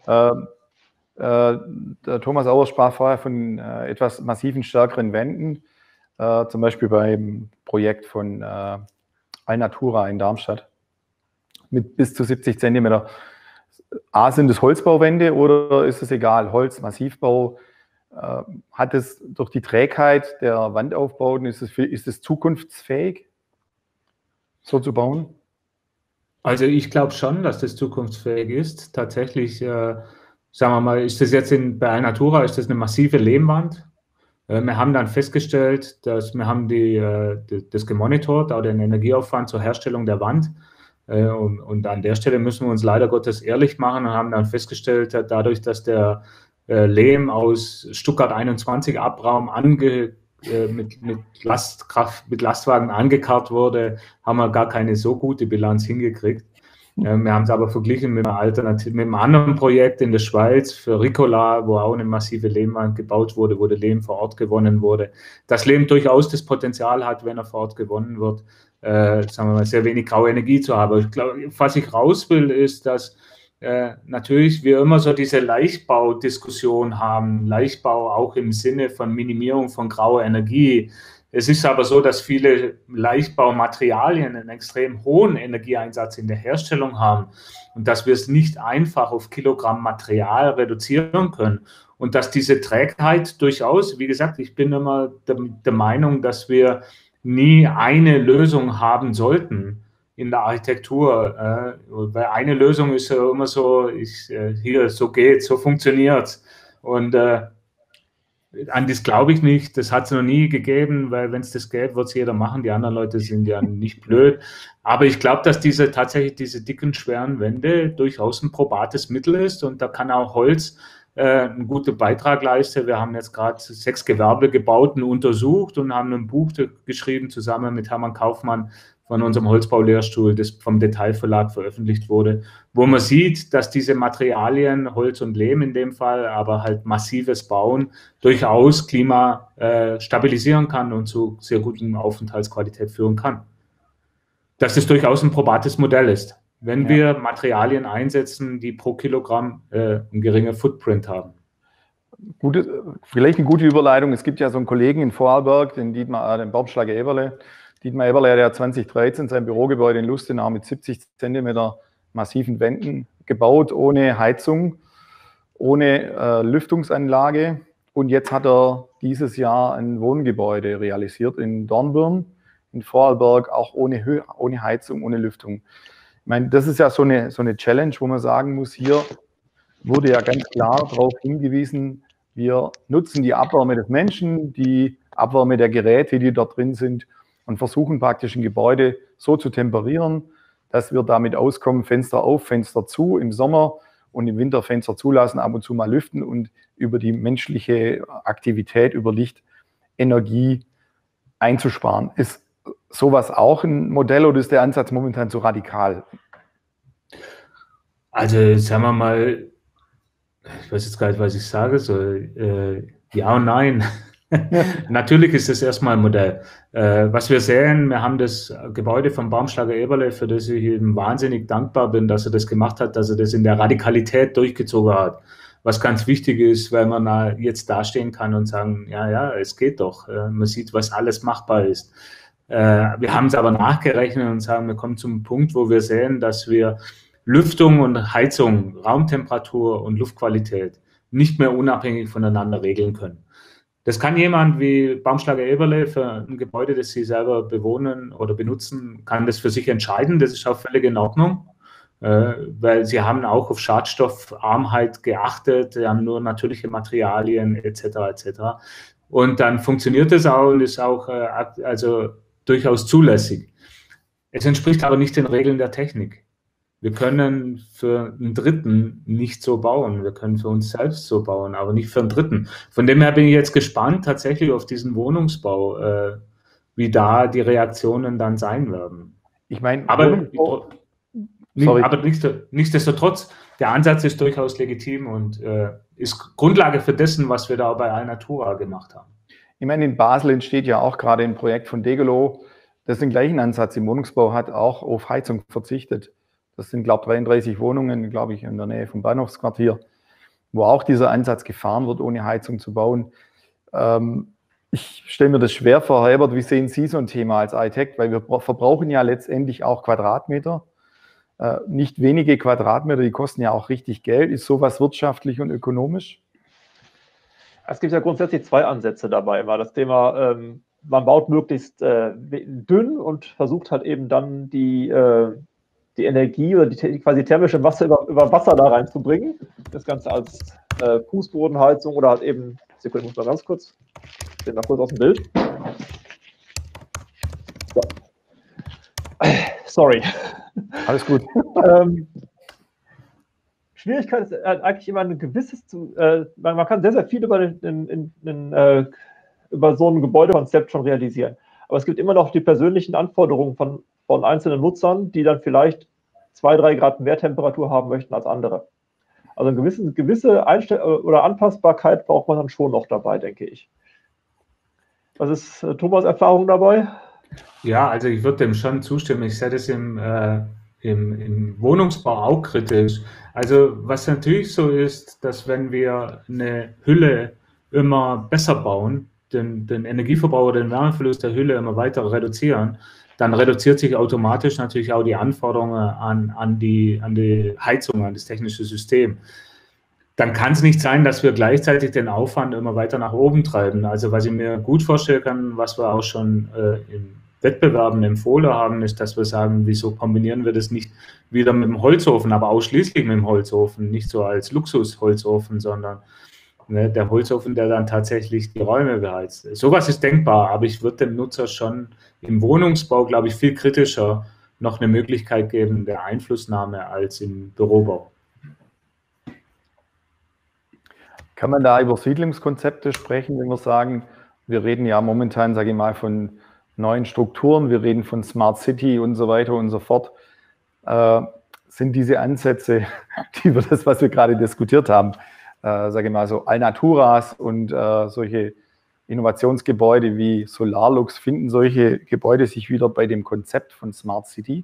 Der Thomas Auer sprach vorher von äh, etwas massiven, stärkeren Wänden, äh, zum Beispiel beim Projekt von äh, Alnatura in Darmstadt mit bis zu siebzig Zentimeter. A, sind es Holzbauwände oder ist es egal? Holz, Massivbau, äh, hat es durch die Trägheit der Wandaufbauten, ist es, für, ist es zukunftsfähig, so zu bauen? Also ich glaube schon, dass das zukunftsfähig ist. Tatsächlich äh, sagen wir mal, ist das jetzt in, bei Alnatura, ist das eine massive Lehmwand. Wir haben dann festgestellt, dass wir haben die, das gemonitort, auch den Energieaufwand zur Herstellung der Wand. Und, und an der Stelle müssen wir uns leider Gottes ehrlich machen und haben dann festgestellt, dadurch, dass der äh, Lehm aus Stuttgart einundzwanzig Abraum ange, äh, mit, mit, Lastkraft, mit Lastwagen angekarrt wurde, haben wir gar keine so gute Bilanz hingekriegt. Äh, wir haben es aber verglichen mit einem, Alternativ mit einem anderen Projekt in der Schweiz für Ricola, wo auch eine massive Lehmwand gebaut wurde, wo der Lehm vor Ort gewonnen wurde. Das Lehm durchaus das Potenzial hat, wenn er vor Ort gewonnen wird, äh, sagen wir mal, sehr wenig graue Energie zu haben. Ich glaube, was ich raus will, ist, dass äh, natürlich wir immer so diese Leichtbau-Diskussion haben, Leichtbau auch im Sinne von Minimierung von grauer Energie. Es ist aber so, dass viele Leichtbaumaterialien einen extrem hohen Energieeinsatz in der Herstellung haben und dass wir es nicht einfach auf Kilogramm Material reduzieren können. Und dass diese Trägheit durchaus, wie gesagt, ich bin immer der, der Meinung, dass wir nie eine Lösung haben sollten in der Architektur. Äh, weil eine Lösung ist ja immer so, ich, äh, hier, so geht's, so funktioniert's. Und äh, an das glaube ich nicht, das hat es noch nie gegeben, weil wenn es das gäbe, wird es jeder machen. Die anderen Leute sind ja nicht blöd. Aber ich glaube, dass diese tatsächlich diese dicken, schweren Wände durchaus ein probates Mittel ist und da kann auch Holz äh, einen guten Beitrag leisten. Wir haben jetzt gerade sechs Gewerbegebauten untersucht und haben ein Buch geschrieben, zusammen mit Hermann Kaufmann von unserem Holzbaulehrstuhl, das vom Detailverlag veröffentlicht wurde, wo man sieht, dass diese Materialien, Holz und Lehm in dem Fall, aber halt massives Bauen, durchaus Klima äh, stabilisieren kann und zu sehr guten Aufenthaltsqualität führen kann. Dass das durchaus ein probates Modell ist, wenn ja. wir Materialien einsetzen, die pro Kilogramm äh, einen geringen Footprint haben. Gute, vielleicht eine gute Überleitung. Es gibt ja so einen Kollegen in Vorarlberg, den Dietmar, den Baumschlager Eberle. Dietmar Eberle hat ja zwanzig dreizehn sein Bürogebäude in Lustenau mit siebzig Zentimeter massiven Wänden gebaut, ohne Heizung, ohne äh, Lüftungsanlage. Und jetzt hat er dieses Jahr ein Wohngebäude realisiert in Dornbirn, in Vorarlberg, auch ohne, Hö ohne Heizung, ohne Lüftung. Ich meine, das ist ja so eine, so eine Challenge, wo man sagen muss, hier wurde ja ganz klar darauf hingewiesen, wir nutzen die Abwärme des Menschen, die Abwärme der Geräte, die dort drin sind, und versuchen praktisch ein Gebäude so zu temperieren, dass wir damit auskommen, Fenster auf, Fenster zu im Sommer und im Winter Fenster zulassen, ab und zu mal lüften und über die menschliche Aktivität, über Licht, Energie einzusparen. Ist sowas auch ein Modell oder ist der Ansatz momentan zu radikal? Also sagen wir mal, ich weiß jetzt gar nicht, was ich sagen soll, äh, ja und nein. Natürlich ist es erstmal ein Modell. Äh, was wir sehen, wir haben das Gebäude vom Baumschlager Eberle, für das ich ihm wahnsinnig dankbar bin, dass er das gemacht hat, dass er das in der Radikalität durchgezogen hat. Was ganz wichtig ist, weil man da jetzt dastehen kann und sagen, ja, ja, es geht doch. Äh, man sieht, was alles machbar ist. Äh, wir haben es aber nachgerechnet und sagen, wir kommen zum Punkt, wo wir sehen, dass wir Lüftung und Heizung, Raumtemperatur und Luftqualität nicht mehr unabhängig voneinander regeln können. Das kann jemand wie Baumschlager Eberle für ein Gebäude, das sie selber bewohnen oder benutzen, kann das für sich entscheiden. Das ist auch völlig in Ordnung, äh, weil sie haben auch auf Schadstoffarmheit geachtet, sie haben nur natürliche Materialien et cetera et cetera. Und dann funktioniert es auch und ist auch äh, also durchaus zulässig. Es entspricht aber nicht den Regeln der Technik. Wir können für einen Dritten nicht so bauen. Wir können für uns selbst so bauen, aber nicht für einen Dritten. Von dem her bin ich jetzt gespannt tatsächlich auf diesen Wohnungsbau, äh, wie da die Reaktionen dann sein werden. Ich meine, aber, nicht, aber nicht, nichtsdestotrotz, der Ansatz ist durchaus legitim und äh, ist Grundlage für dessen, was wir da bei Alnatura gemacht haben. Ich meine, in Basel entsteht ja auch gerade ein Projekt von Degelow, das den gleichen Ansatz im Wohnungsbau hat, auch auf Heizung verzichtet. Das sind, glaube ich, dreiunddreißig Wohnungen, glaube ich, in der Nähe vom Bahnhofsquartier, wo auch dieser Ansatz gefahren wird, ohne Heizung zu bauen. Ähm, ich stelle mir das schwer vor, Herr Ebert, wie sehen Sie so ein Thema als Architekt? Weil wir verbrauchen ja letztendlich auch Quadratmeter. Äh, nicht wenige Quadratmeter, die kosten ja auch richtig Geld. Ist sowas wirtschaftlich und ökonomisch? Es gibt ja grundsätzlich zwei Ansätze dabei. Immer das Thema, ähm, man baut möglichst äh, dünn und versucht halt eben dann die äh, die Energie oder die quasi thermische Masse über, über Wasser da reinzubringen. Das Ganze als äh, Fußbodenheizung oder halt eben, Sekunde, ich muss mal ganz kurz, ich bin mal kurz aus dem Bild. So. Sorry. Alles gut. ähm, Schwierigkeit ist eigentlich immer ein gewisses, äh, man, man kann sehr, sehr viel über, den, in, in, äh, über so ein Gebäudekonzept schon realisieren. Aber es gibt immer noch die persönlichen Anforderungen von, von einzelnen Nutzern, die dann vielleicht zwei, drei Grad mehr Temperatur haben möchten als andere. Also eine gewisse, gewisse Einstell- oder Anpassbarkeit braucht man dann schon noch dabei, denke ich. Was ist äh, Thomas' Erfahrung dabei? Ja, also ich würde dem schon zustimmen. Ich sehe das im, äh, im, im Wohnungsbau auch kritisch. Also was natürlich so ist, dass wenn wir eine Hülle immer besser bauen, den, den Energieverbrauch oder den Wärmeverlust der Hülle immer weiter reduzieren, dann reduziert sich automatisch natürlich auch die Anforderungen an, an, die, an die Heizung, an das technische System. Dann kann es nicht sein, dass wir gleichzeitig den Aufwand immer weiter nach oben treiben. Also was ich mir gut vorstellen kann, was wir auch schon äh, in Wettbewerben empfohlen haben, ist, dass wir sagen, wieso kombinieren wir das nicht wieder mit dem Holzofen, aber ausschließlich mit dem Holzofen, nicht so als Luxusholzofen, sondern ne, der Holzofen, der dann tatsächlich die Räume beheizt. Sowas ist denkbar, aber ich würde dem Nutzer schon im Wohnungsbau, glaube ich, viel kritischer noch eine Möglichkeit geben der Einflussnahme als im Bürobau. Kann man da über Siedlungskonzepte sprechen, wenn wir sagen, wir reden ja momentan, sage ich mal, von neuen Strukturen, wir reden von Smart City und so weiter und so fort. Äh, sind diese Ansätze, die wir das, was wir gerade diskutiert haben, äh, sage ich mal so Alnaturas und äh, solche Innovationsgebäude wie Solarlux, finden solche Gebäude sich wieder bei dem Konzept von Smart City?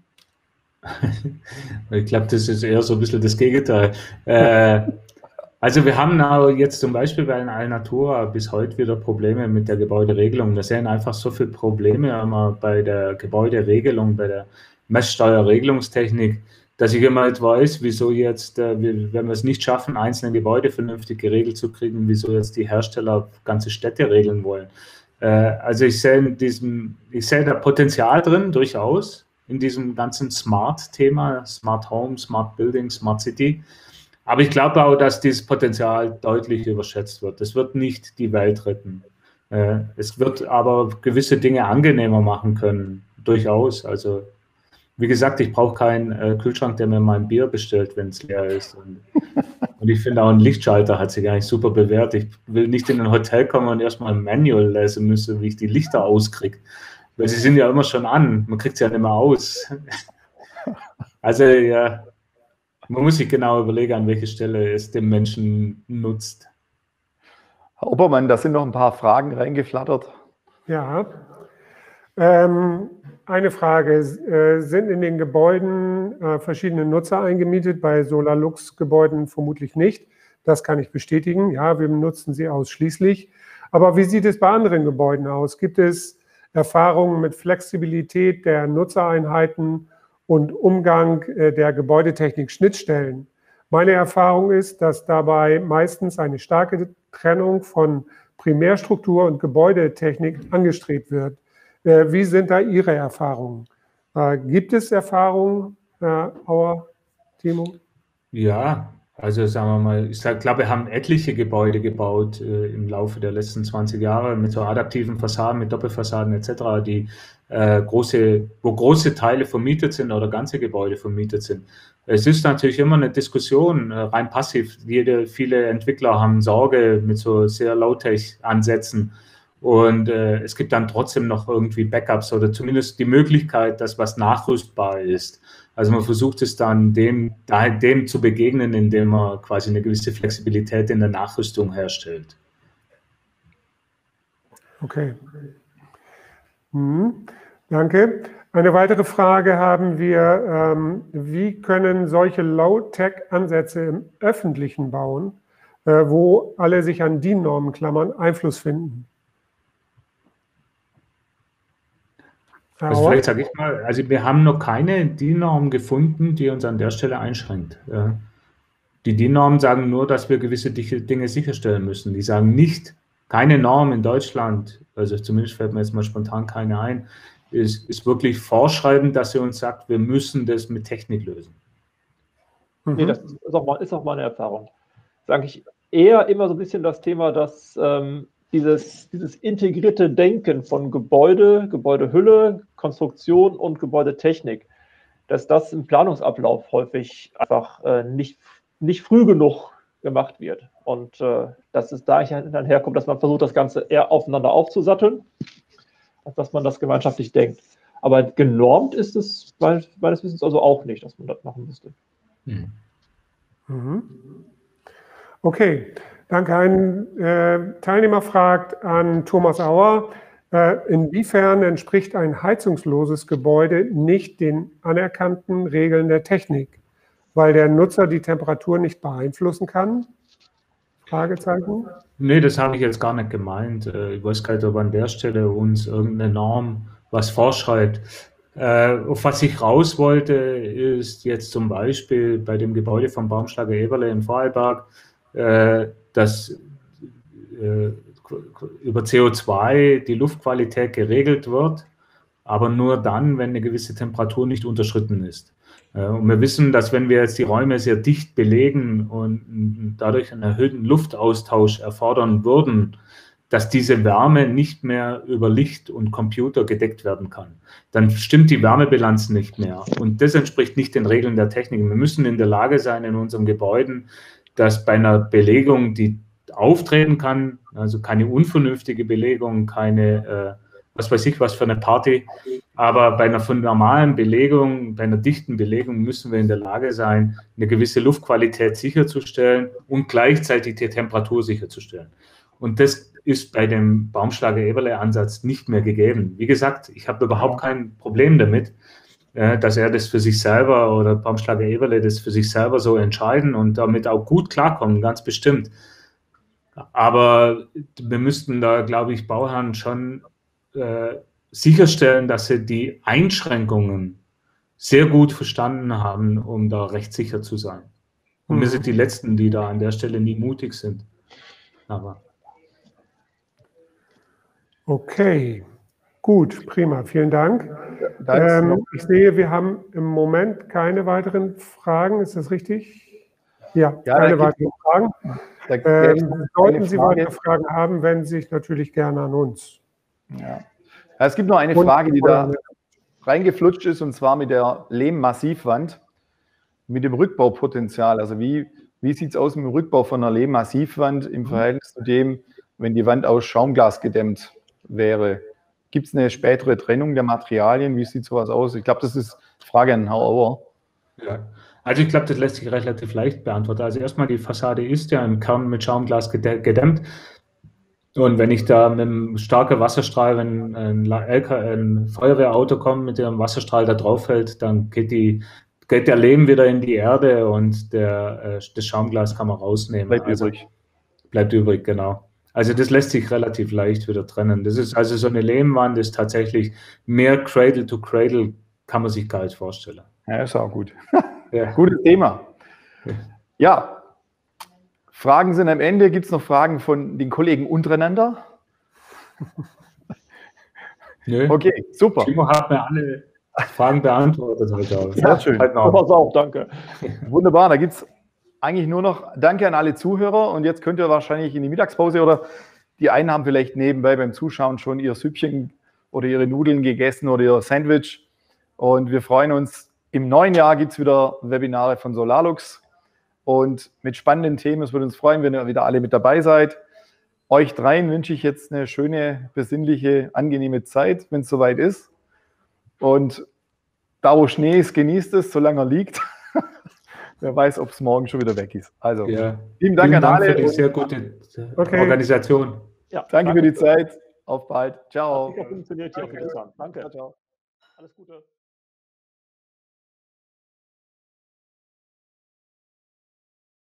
Ich glaube, das ist eher so ein bisschen das Gegenteil. Äh, Also wir haben auch jetzt zum Beispiel bei Alnatura bis heute wieder Probleme mit der Gebäuderegelung. Da sind einfach so viele Probleme immer bei der Gebäuderegelung, bei der Messsteuerregelungstechnik, dass ich immer nicht weiß, wieso jetzt, äh, wenn wir es nicht schaffen, einzelne Gebäude vernünftig geregelt zu kriegen, wieso jetzt die Hersteller ganze Städte regeln wollen. Äh, also ich sehe in diesem, ich sehe da Potenzial drin, durchaus, in diesem ganzen Smart-Thema, Smart Home, Smart Building, Smart City. Aber ich glaube auch, dass dieses Potenzial deutlich überschätzt wird. Es wird nicht die Welt retten. Äh, es wird aber gewisse Dinge angenehmer machen können, durchaus. Also wie gesagt, ich brauche keinen äh, Kühlschrank, der mir mein Bier bestellt, wenn es leer ist. Und, und ich finde auch ein Lichtschalter hat sich eigentlich super bewährt. Ich will nicht in ein Hotel kommen und erstmal ein Manual lesen müssen, wie ich die Lichter auskriege. Weil sie sind ja immer schon an. Man kriegt sie ja nicht mehr aus. Also ja. Man muss sich genau überlegen, an welche Stelle es dem Menschen nutzt. Herr Oppermann, da sind noch ein paar Fragen reingeflattert. Ja, ähm, eine Frage. Äh, sind in den Gebäuden äh, verschiedene Nutzer eingemietet? Bei Solarlux-Gebäuden vermutlich nicht. Das kann ich bestätigen. Ja, wir nutzen sie ausschließlich. Aber wie sieht es bei anderen Gebäuden aus? Gibt es Erfahrungen mit Flexibilität der Nutzereinheiten und Umgang der Gebäudetechnik-Schnittstellen? Meine Erfahrung ist, dass dabei meistens eine starke Trennung von Primärstruktur und Gebäudetechnik angestrebt wird. Wie sind da Ihre Erfahrungen? Gibt es Erfahrungen, Auer, Timo? Ja, also sagen wir mal, ich glaube, wir haben etliche Gebäude gebaut äh, im Laufe der letzten zwanzig Jahre mit so adaptiven Fassaden, mit Doppelfassaden et cetera, die äh, große, wo große Teile vermietet sind oder ganze Gebäude vermietet sind. Es ist natürlich immer eine Diskussion, äh, rein passiv. Jede, viele Entwickler haben Sorge mit so sehr Low-Tech-Ansätzen. Und äh, es gibt dann trotzdem noch irgendwie Backups oder zumindest die Möglichkeit, dass was nachrüstbar ist. Also man versucht es dann dem, dem zu begegnen, indem man quasi eine gewisse Flexibilität in der Nachrüstung herstellt. Okay. Hm, danke. Eine weitere Frage haben wir. Ähm, wie können solche Low-Tech-Ansätze im Öffentlichen Bauen, äh, wo alle sich an D I N-Normen klammern, Einfluss finden? Also vielleicht sage ich mal, also wir haben noch keine D I N-Norm gefunden, die uns an der Stelle einschränkt. Die D I N-Normen sagen nur, dass wir gewisse Dinge sicherstellen müssen. Die sagen nicht, keine Norm in Deutschland, also zumindest fällt mir jetzt mal spontan keine ein, ist, ist wirklich vorschreibend, dass sie uns sagt, wir müssen das mit Technik lösen. Mhm. Nee, das ist auch, mal, ist auch meine Erfahrung. Sage ich eher immer so ein bisschen das Thema, dass ähm, Dieses, dieses integrierte Denken von Gebäude, Gebäudehülle, Konstruktion und Gebäudetechnik, dass das im Planungsablauf häufig einfach äh, nicht nicht früh genug gemacht wird. Und äh, dass es da dann herkommt, dass man versucht, das Ganze eher aufeinander aufzusatteln, als dass man das gemeinschaftlich denkt. Aber genormt ist es meines Wissens also auch nicht, dass man das machen müsste. Mhm. Mhm. Okay, danke. Ein äh, Teilnehmer fragt an Thomas Auer, äh, inwiefern entspricht ein heizungsloses Gebäude nicht den anerkannten Regeln der Technik, weil der Nutzer die Temperatur nicht beeinflussen kann? Fragezeichen. Nee, das habe ich jetzt gar nicht gemeint. Ich weiß gar nicht, ob an der Stelle uns irgendeine Norm was vorschreibt. Äh, auf was ich raus wollte, ist jetzt zum Beispiel bei dem Gebäude vom Baumschlager Eberle in Vorarlberg, äh, dass äh, über C O zwei die Luftqualität geregelt wird, aber nur dann, wenn eine gewisse Temperatur nicht unterschritten ist. Äh, und wir wissen, dass wenn wir jetzt die Räume sehr dicht belegen und dadurch einen erhöhten Luftaustausch erfordern würden, dass diese Wärme nicht mehr über Licht und Computer gedeckt werden kann. Dann stimmt die Wärmebilanz nicht mehr. Und das entspricht nicht den Regeln der Technik. Wir müssen in der Lage sein, in unseren Gebäuden, dass bei einer Belegung, die auftreten kann, also keine unvernünftige Belegung, keine, äh, was weiß ich, was für eine Party, aber bei einer von normalen Belegung, bei einer dichten Belegung müssen wir in der Lage sein, eine gewisse Luftqualität sicherzustellen und gleichzeitig die Temperatur sicherzustellen. Und das ist bei dem Baumschlager-Eberle-Ansatz nicht mehr gegeben. Wie gesagt, ich habe überhaupt kein Problem damit, äh, dass er das für sich selber oder Baumschlager-Eberle das für sich selber so entscheiden und damit auch gut klarkommen, ganz bestimmt. Aber wir müssten da, glaube ich, Bauherren schon äh, sicherstellen, dass sie die Einschränkungen sehr gut verstanden haben, um da rechtssicher zu sein. Und wir sind die Letzten, die da an der Stelle nie mutig sind. Aber okay, gut, prima, vielen Dank. Ähm, ich sehe, wir haben im Moment keine weiteren Fragen, ist das richtig? Ja, Ja, keine da weiteren Fragen. Da Ähm, sollten Sie weitere Fragen haben, wenden Sie sich natürlich gerne an uns. Ja. Ja, es gibt noch eine Und- Frage, die da reingeflutscht ist, und zwar mit der Lehmmassivwand, mit dem Rückbaupotenzial. Also wie, wie sieht es aus mit dem Rückbau von einer Lehmmassivwand im Verhältnis zu dem, wenn die Wand aus Schaumglas gedämmt wäre? Gibt es eine spätere Trennung der Materialien? Wie sieht sowas aus? Ich glaube, das ist eine Frage an Herrn Auer. ja. Also ich glaube, das lässt sich relativ leicht beantworten. Also erstmal, die Fassade ist ja im Kern mit Schaumglas gedämmt. Und wenn ich da mit einem starken Wasserstrahl, wenn ein, L K, ein Feuerwehrauto kommt, mit dem Wasserstrahl da drauf fällt, dann geht, die, geht der Lehm wieder in die Erde und der, das Schaumglas kann man rausnehmen. Bleibt also, übrig. Bleibt übrig, genau. Also das lässt sich relativ leicht wieder trennen. Das ist also so eine Lehmwand, ist tatsächlich mehr Cradle to Cradle, kann man sich gar nicht vorstellen. Ja, ist auch gut. Ja. Gutes Thema. Ja, Fragen sind am Ende. Gibt es noch Fragen von den Kollegen untereinander? Nö. Okay, super. Timo hat mir alle Fragen beantwortet heute auch. Sehr schön. Halt noch. Thomas auch, danke. Wunderbar, da gibt es eigentlich nur noch Danke an alle Zuhörer, und jetzt könnt ihr wahrscheinlich in die Mittagspause, oder die einen haben vielleicht nebenbei beim Zuschauen schon ihr Süppchen oder ihre Nudeln gegessen oder ihr Sandwich, und wir freuen uns. Im neuen Jahr gibt es wieder Webinare von Solarlux und mit spannenden Themen. Es würde uns freuen, wenn ihr wieder alle mit dabei seid. Euch dreien wünsche ich jetzt eine schöne, besinnliche, angenehme Zeit, wenn es soweit ist. Und da, wo Schnee ist, genießt es, solange er liegt. Wer weiß, ob es morgen schon wieder weg ist. Also, Ja. vielen Dank Vielen an Dank alle. für die sehr gute Okay. Organisation. Ja, Danke für die Zeit. Auf bald. Ciao. Hat funktioniert hier. Danke. Ciao, ciao. Alles Gute.